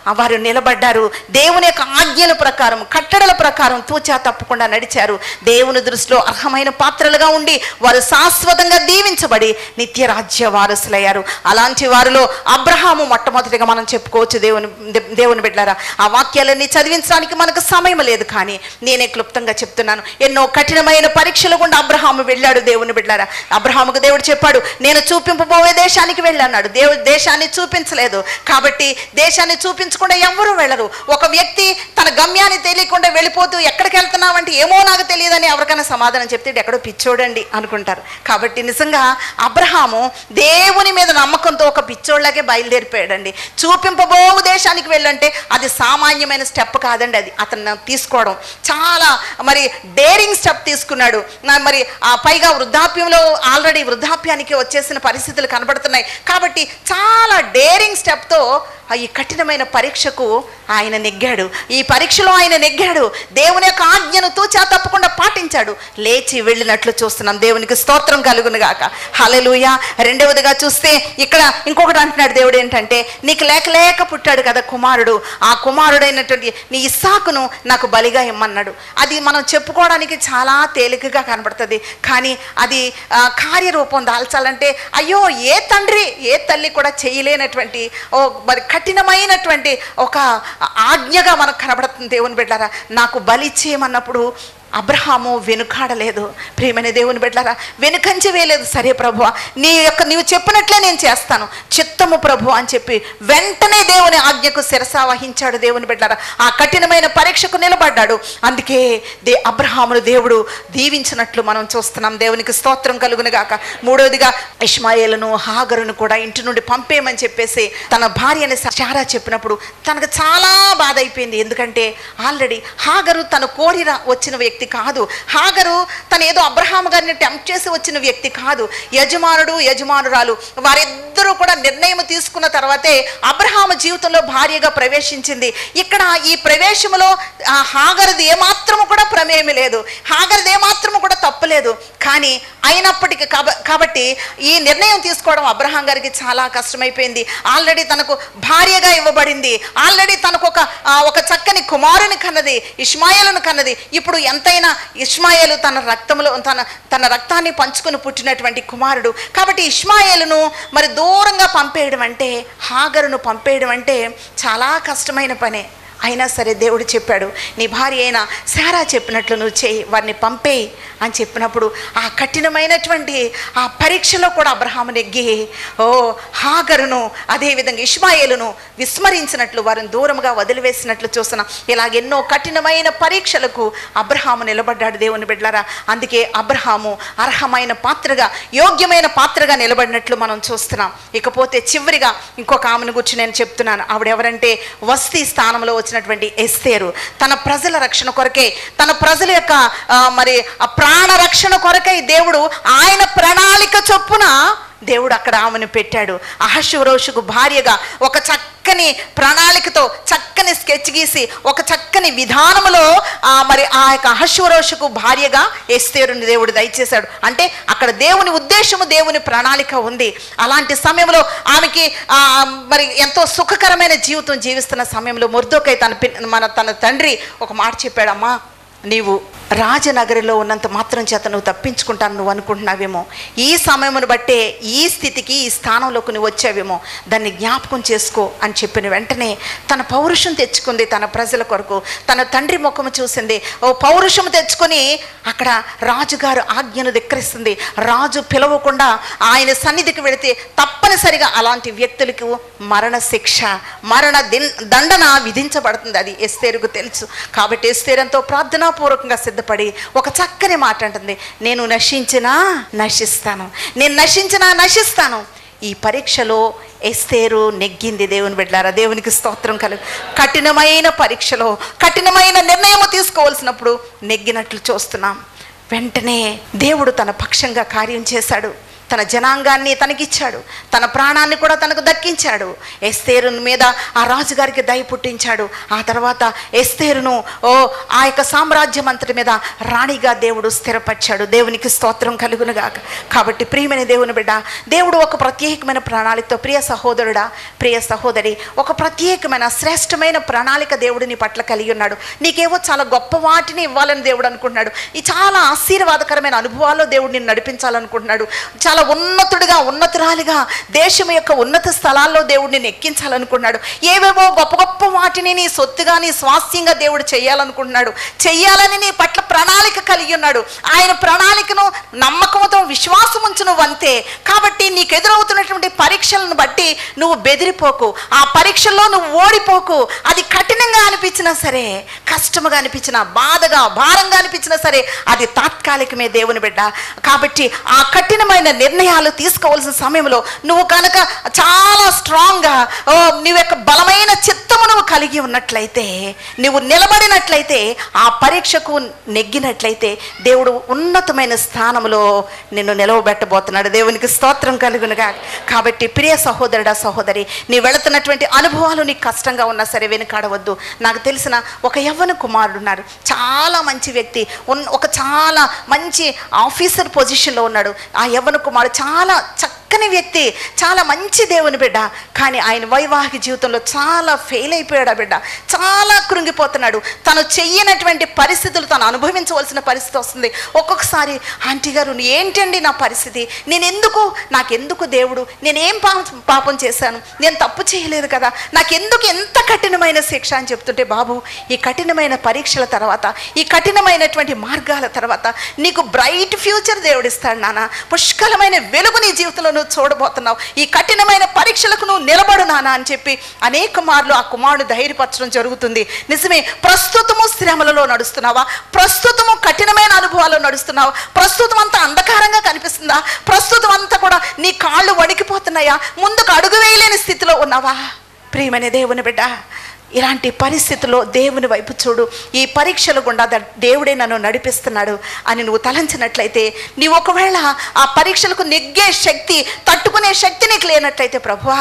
వారు నిలబడ్డారు. దేవుని యొక్క ఆజ్ఞల ప్రకారం, కట్టడల ప్రకారం తూచా తప్పకుండా నడిచారు. దేవుని దృష్టిలో అర్హమైన పాత్రలుగా ఉండి వారు శాశ్వతంగా దీవించబడి నిత్య రాజ్య వారసులయ్యారు. అలాంటి వారిలో అబ్రహాము మొట్టమొదటిగా మనం చెప్పుకోవచ్చు. దేవుని దేవుని బిడ్డలారా, ఆ వాక్యాలన్నీ చదివించడానికి మనకు సమయం లేదు, కానీ నేనే క్లుప్తంగా చెప్తున్నాను. ఎన్నో కఠినమైన పరీక్షలు గుండా అబ్రహాము వెళ్ళాడు. దేవుని బిడ్డలారా, అబ్రహాముకు దేవుడు చెప్పాడు, నేను చూపింపబోయే దేశానికి వెళ్ళన్నాడు. దేవుడు దేశాన్ని చూపించలేదు, కాబట్టి దేశాన్ని చూపించకుండా ఎవరు వెళ్ళరు. ఒక వ్యక్తి తన గమ్యాన్ని తెలియకుండా వెళ్ళిపోతూ ఎక్కడికి వెళ్తున్నావంటే ఏమో నాకు తెలియదని ఎవరికైనా సమాధానం చెప్తే ఎక్కడో పిచ్చోడండి అనుకుంటారు. కాబట్టి నిజంగా అబ్రహాము దేవుని మీద నమ్మకంతో ఒక పిచ్చోళ్ళకే బయలుదేరిపోయాడండి. చూపింపబోవు దేశానికి వెళ్ళంటే అది సామాన్యమైన స్టెప్ కాదండి. అది అతను తీసుకోవడం చాలా మరి డేరింగ్ స్టెప్ తీసుకున్నాడు. మరి ఆ పైగా వృద్ధాప్యంలో ఆల్రెడీ వృద్ధాప్యానికి వచ్చేసిన పరిస్థితులు కనబడుతున్నాయి. కాబట్టి చాలా డేరింగ్ స్టెప్తో ఈ కఠినమైన పరీక్షకు ఆయన నెగ్గాడు. ఈ పరీక్షలో ఆయన నెగ్గాడు. దేవుని యొక్క ఆజ్ఞను తూచా తప్పకుండా పాటించాడు. లేచి వెళ్ళినట్లు చూస్తున్నాం. దేవునికి స్తోత్రం కలుగును గాక. హల్లెలూయా. రెండవదిగా చూస్తే ఇక్కడ ఇంకొకటి అంటున్నాడు దేవుడు, ఏంటంటే నీకు లేక లేక పుట్టాడు కదా కుమారుడు, ఆ కుమారుడైనటువంటి నీ ఇస్సాకును నాకు బలిగా ఇమ్మన్నాడు. అది మనం చెప్పుకోవడానికి చాలా తేలికగా కనబడుతుంది, కానీ అది కార్యరూపం దాల్చాలంటే అయ్యో ఏ తండ్రి ఏ తల్లి కూడా చేయలేనటువంటి ఓ మరి కఠినమైనటువంటి ఒక ఆజ్ఞగా మనకు కనబడుతుంది. దేవుని బిడ్డలారా, నాకు బలి చేయమన్నప్పుడు అబ్రహాము వెనుకాడలేదు. ప్రియమైన దేవుని బిడ్డలారా, వెనుకంచి వేయలేదు. సరే ప్రభువా, నీ యొక్క నీవు చెప్పినట్లే నేను చేస్తాను, చిత్తము ప్రభు అని చెప్పి వెంటనే దేవుని ఆజ్ఞకు శిరస వహించాడు. దేవుని బిడ్డలారా, ఆ కఠినమైన పరీక్షకు నిలబడ్డాడు. అందుకే దే అబ్రహామును దేవుడు దీవించినట్లు మనం చూస్తున్నాం. దేవునికి స్తోత్రం కలుగును గాక. మూడవదిగా ఇష్మాయేలును హాగరును కూడా ఇంటి నుండి పంపేయమని చెప్పేసి తన భార్యని శారా చెప్పినప్పుడు తనకు చాలా బాధ అయిపోయింది. ఎందుకంటే ఆల్రెడీ హాగరు తను కోరి వచ్చిన వ్యక్తి కాదు. హాగరు తను ఏదో అబ్రహాము గారిని టెంప్ట్ చేసి వచ్చిన వ్యక్తి కాదు. యజమానుడు యజమానురాలు వారిద్దరూ కూడా నిర్ణయం తీసుకున్న తర్వాతే అబ్రహాము జీవితంలో భార్యగా ప్రవేశించింది. ఇక్కడ ఈ ప్రవేశంలో హాగరుది ఏమాత్రము కూడా ప్రమేయమి లేదు, హాగరుది ఏమాత్రము కూడా తప్పులేదు. కానీ అయినప్పటికీ కాబట్టి ఈ నిర్ణయం తీసుకోవడం అబ్రహాం గారికి చాలా కష్టమైపోయింది. ఆల్రెడీ తనకు భార్యగా ఇవ్వబడింది, ఆల్రెడీ తనకు ఒక ఒక చక్కని కుమారుని కన్నది, ఇష్మాయేలును కన్నది. ఇప్పుడు ఎంతైనా ఇష్మాయేలు తన రక్తంలో తన తన రక్తాన్ని పంచుకొని పుట్టినటువంటి కుమారుడు. కాబట్టి ఇష్మాయేలును మరి దూరంగా పంపేయడం అంటే, హాగరును పంపేయడం అంటే చాలా కష్టమైన పనే. అయినా సరే దేవుడు చెప్పాడు, నీ భార్య అయినా శారా చెప్పినట్లు నువ్వు చేయి, వారిని పంపేయి అని చెప్పినప్పుడు ఆ కఠినమైనటువంటి ఆ పరీక్షలో కూడా అబ్రహాము నెగ్గి ఓ హాగరును అదేవిధంగా ఇష్మాయేలును విస్మరించినట్లు వారిని దూరంగా వదిలివేసినట్లు చూస్తున్నాం. ఇలాగెన్నో కఠినమైన పరీక్షలకు అబ్రహాము నిలబడ్డాడు. దేవుని బిడ్డలారా, అందుకే అబ్రహాము అర్హమైన పాత్రగా యోగ్యమైన పాత్రగా నిలబడినట్లు మనం చూస్తున్నాం. ఇకపోతే చివరిగా ఇంకొక ఆమెను గురించి నేను చెప్తున్నాను. ఆవిడెవరంటే వస్తీ స్థానంలో వచ్చిన ఎస్తేరు. తన ప్రజల రక్షణ కొరకై, తన ప్రజల యొక్క మరి ప్రాణ రక్షణ కొరకై దేవుడు ఆయన ప్రణాళిక చొప్పున దేవుడు అక్కడ ఆమెను పెట్టాడు. అహష్వేరోషుకు భార్యగా ఒక చక్కని ప్రణాళికతో చక్కని స్కెచ్ గీసి ఒక చక్కని విధానములో మరి ఆ యొక్క అహష్వేరోషుకు భార్యగా ఎస్తేరుని దేవుడు దయచేశాడు. అంటే అక్కడ దేవుని ఉద్దేశము, దేవుని ప్రణాళిక ఉంది. అలాంటి సమయంలో ఆమెకి మరి ఎంతో సుఖకరమైన జీవితం జీవిస్తున్న సమయంలో మొర్దెకై తన మన తన తండ్రి ఒక మాట చెప్పాడు, అమ్మా నీవు రాజనగరిలో ఉన్నంత మాత్రం చేత నువ్వు తప్పించుకుంటాను నువ్వు అనుకుంటున్నావేమో, ఈ సమయమును బట్టే ఈ స్థితికి ఈ స్థానంలోకి నువ్వు వచ్చావేమో, దాన్ని జ్ఞాపకం చేసుకో అని చెప్పిన వెంటనే తన పౌరుషం తెచ్చుకుంది. తన ప్రజల కొరకు తన తండ్రి ముఖము చూసింది. ఓ పౌరుషం తెచ్చుకొని అక్కడ రాజుగారు ఆజ్ఞను ధిక్కరిస్తుంది. రాజు పిలవకుండా ఆయన సన్నిధికి వెళితే తప్పనిసరిగా అలాంటి వ్యక్తులకు మరణ శిక్ష, మరణ దండన విధించబడుతుంది. అది ఎస్తేరుకు తెలుసు. కాబట్టి ఎస్తేరు ఎంతో ప్రార్థనాపూర్వకంగా సిద్ధ పడి ఒక చక్కని మాట అంటుంది, నేను నశించినా నశిస్తాను, నేను నశించినా నశిస్తాను. ఈ పరీక్షలో ఎస్తేరు నెగ్గింది. దేవుని బిడ్డలారా, దేవునికి స్తోత్రం కలుగు. కఠినమైన పరీక్షలో కఠినమైన నిర్ణయం తీసుకోవాల్సినప్పుడు నెగ్గినట్లు చూస్తున్నాం. వెంటనే దేవుడు తన పక్షంగా కార్యం చేశాడు. తన జనాంగాన్ని తనకిచ్చాడు, తన ప్రాణాన్ని కూడా తనకు దక్కించాడు. ఎస్తేరు మీద ఆ రాజుగారికి దయ పుట్టించాడు. ఆ తర్వాత ఎస్తేరును ఓ ఆ యొక్క సామ్రాజ్యం అంతటి మీద రాణిగా దేవుడు స్థిరపరిచాడు. దేవునికి స్తోత్రం కలుగునుగాక. కాబట్టి ప్రియమైన దేవుని బిడ్డ, దేవుడు ఒక ప్రత్యేకమైన ప్రణాళికతో, ప్రియ సహోదరుడా, ప్రియ సహోదరి, ఒక ప్రత్యేకమైన శ్రేష్టమైన ప్రణాళిక దేవుడు నీ పట్ల కలిగి ఉన్నాడు. నీకేవో చాలా గొప్ప వాటిని ఇవ్వాలని దేవుడు అనుకుంటున్నాడు. ఈ చాలా ఆశీర్వాదకరమైన అనుభవాల్లో దేవుడు నిన్ను నడిపించాలనుకుంటున్నాడు. చాలా ఉన్నతుడిగా, ఉన్నతురాలిగా దేశం యొక్క ఉన్నత స్థలాల్లో దేవుడు నిన్ను ఎక్కించాలనుకుంటున్నాడు. ఏవేవో గొప్ప గొప్ప వాటిని నీ సొత్తుగా, నీ స్వాస్థ్యంగా దేవుడు చేయాలనుకుంటున్నాడు. చెయ్యాలని నీ పట్ల ప్రణాళిక కలిగి ఉన్నాడు. ఆయన ప్రణాళికను నమ్మకంతో విశ్వాసం ఉంచు నువ్వు అంతే. కాబట్టి నీకు ఎదురవుతున్నటువంటి పరీక్షలను బట్టి నువ్వు బెదిరిపోకు, ఆ పరీక్షల్లో నువ్వు ఓడిపోకు. అది కఠినంగా అనిపించినా సరే, కష్టముగా అనిపించినా, బాధగా భారంగా అనిపించినా సరే, అది తాత్కాలికమే దేవుని బిడ్డ. కాబట్టి ఆ కఠినమైన నిర్ణయాలు తీసుకోవాల్సిన సమయంలో నువ్వు కనుక చాలా స్ట్రాంగ్గా ఓ నీ యొక్క బలమైన చిత్తము నువ్వు కలిగి ఉన్నట్లయితే, నువ్వు నిలబడినట్లయితే, ఆ పరీక్షకు నెగ్గినట్లయితే దేవుడు ఉన్నతమైన స్థానంలో నిన్ను నిలవబెట్టబోతున్నాడు. దేవునికి స్తోత్రం కలుగునుగా. కాబట్టి ప్రియ సహోదరుడా, సహోదరి, నీ వెళుతున్నటువంటి అనుభవాలు నీకు కష్టంగా ఉన్నా సరే వెనుకాడవద్దు. నాకు తెలిసిన ఒక యవ్వన కుమారుడు ఉన్నారు, చాలా మంచి వ్యక్తి, ఒక చాలా మంచి ఆఫీసర్ పొజిషన్లో ఉన్నాడు. ఆ యవ్వన కుమారుడు చాలా చక్కని వ్యక్తి, చాలా మంచి దేవుని బిడ్డ. కానీ ఆయన వైవాహిక జీవితంలో చాలా ఫెయిల్ అయిపోయాడు. ఆ బిడ్డ చాలా కృంగిపోతున్నాడు. తను చెయ్యనటువంటి పరిస్థితులు తను అనుభవించవలసిన పరిస్థితి వస్తుంది. ఒక్కొక్కసారి ఆంటీ గారు ఏంటండి నా పరిస్థితి, నేను ఎందుకు నాకెందుకు దేవుడు, నేనేం పాపం పాపం చేశాను, నేను తప్పు చేయలేదు కదా, నాకెందుకు ఎంత కఠినమైన శిక్ష అని చెప్తుంటే, బాబు ఈ కఠినమైన పరీక్షల తర్వాత, ఈ కఠినమైనటువంటి మార్గాల తర్వాత నీకు బ్రైట్ ఫ్యూచర్ దేవుడిస్తాడు నాన్న. పుష్కలమైన వెలుగు నీ జీవితంలో నువ్వు చూడబోతున్నావు. ఈ కఠినమైన పరీక్షలకు నువ్వు నిలబడు నాన్న అని చెప్పి అనేక మార్లు ఆ కుమారుడు ధైర్యపరచడం జరుగుతుంది. నిజమే, ప్రస్తుతము శ్రమలలో నడుస్తున్నావా, ప్రస్తుతము కఠినమైన అనుభవాల్లో నడుస్తున్నావా, ప్రస్తుతం అంతా అంధకారంగా కనిపిస్తుందా, ప్రస్తుతం అంతా కూడా నీ కాళ్ళు వణికిపోతున్నాయా, ముందుకు అడుగు వేయలేని స్థితిలో ఉన్నావా? ప్రియమైన దేవుని బిడ్డ, ఇలాంటి పరిస్థితుల్లో దేవుని వైపు చూడు. ఈ పరీక్షల గుండా దేవుడే నన్ను నడిపిస్తున్నాడు అని నువ్వు తలంచినట్లయితే, నీవు ఒకవేళ ఆ పరీక్షలకు నెగ్గే శక్తి, తట్టుకునే శక్తి నీకు లేనట్లయితే, ప్రభువా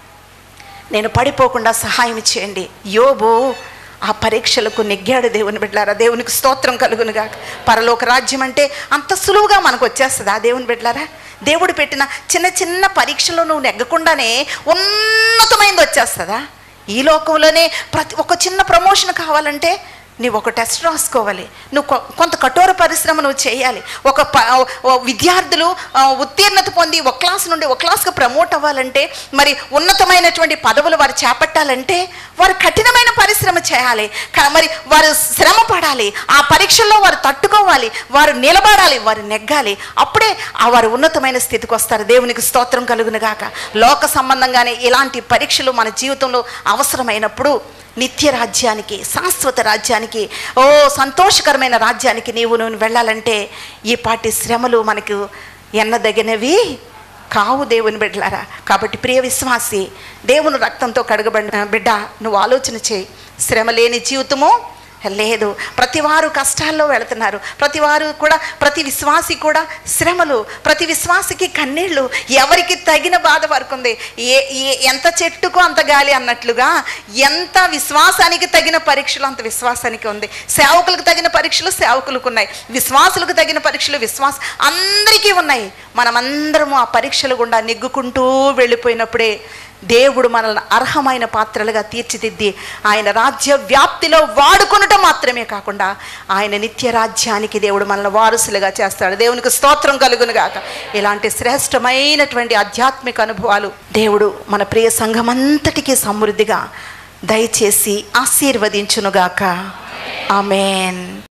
నేను పడిపోకుండా సహాయం చేయండి. యోబు ఆ పరీక్షలకు నెగ్గాడు. దేవుని బిడ్డలారా, దేవునికి స్తోత్రం కలుగునుగా. పరలోక రాజ్యం అంటే అంత సులువుగా మనకు వచ్చేస్తుందా దేవుని బిడ్డలారా? దేవుడు పెట్టిన చిన్న చిన్న పరీక్షలో నువ్వు నెగ్గకుండానే ఉన్నతమైంది వచ్చేస్తుందా? ఈ లోకంలోనే ప్రతి ఒక చిన్న ప్రమోషన్ కావాలంటే నువ్వు ఒక టెస్ట్ రాసుకోవాలి, నువ్వు కొంత కఠోర పరిశ్రమ నువ్వు చేయాలి. ఒక ప విద్యార్థులు ఉత్తీర్ణత పొంది ఒక క్లాస్ నుండి ఒక క్లాస్కి ప్రమోట్ అవ్వాలంటే, మరి ఉన్నతమైనటువంటి పదవులు వారు చేపట్టాలంటే వారు కఠినమైన పరిశ్రమ చేయాలి. మరి వారు శ్రమ పడాలి, ఆ పరీక్షల్లో వారు తట్టుకోవాలి, వారు నిలబడాలి, వారు నెగ్గాలి. అప్పుడే ఆ వారు ఉన్నతమైన స్థితికి వస్తారు. దేవునికి స్తోత్రం కలుగునుగాక. లోక సంబంధంగానే ఇలాంటి పరీక్షలు మన జీవితంలో అవసరమైనప్పుడు నిత్య రాజ్యానికి, శాశ్వత రాజ్యానికి, ఓ సంతోషకరమైన రాజ్యానికి నీవు నువ్వు వెళ్ళాలంటే ఈ పాటి శ్రమలు మనకు ఎన్నదగినవి కావు దేవుని బిడ్డలారా. కాబట్టి ప్రియ విశ్వాసి, దేవుని రక్తంతో కడగబడిన బిడ్డ, నువ్వు ఆలోచన చేయి. శ్రమ లేని జీవితము లేదు. ప్రతివారు కష్టాల్లో వెళుతున్నారు. ప్రతివారు కూడా, ప్రతి విశ్వాసి కూడా శ్రమలు, ప్రతి విశ్వాసికి కన్నీళ్ళు. ఎవరికి తగిన బాధ వరకు ఉంది. ఏ ఎంత చెట్టుకు అంత గాలి అన్నట్లుగా ఎంత విశ్వాసానికి తగిన పరీక్షలు అంత విశ్వాసానికి ఉంది. సేవకులకు తగిన పరీక్షలు సేవకులకు ఉన్నాయి, విశ్వాసులకు తగిన పరీక్షలు విశ్వాస అందరికీ ఉన్నాయి. మనమందరము ఆ పరీక్షలు గుండా నెగ్గుకుంటూ వెళ్ళిపోయినప్పుడే దేవుడు మనల్ని అర్హమైన పాత్రలుగా తీర్చిదిద్ది ఆయన రాజ్య వ్యాప్తిలో వాడుకొనటం మాత్రమే కాకుండా ఆయన నిత్య రాజ్యానికి దేవుడు మనల్ని వారసులుగా చేస్తాడు. దేవునికి స్తోత్రం కలుగునుగాక. ఇలాంటి శ్రేష్టమైనటువంటి ఆధ్యాత్మిక అనుభవాలు దేవుడు మన ప్రియ సంఘమంతటికీ సమృద్ధిగా దయచేసి ఆశీర్వదించునుగాక. ఆమేన్.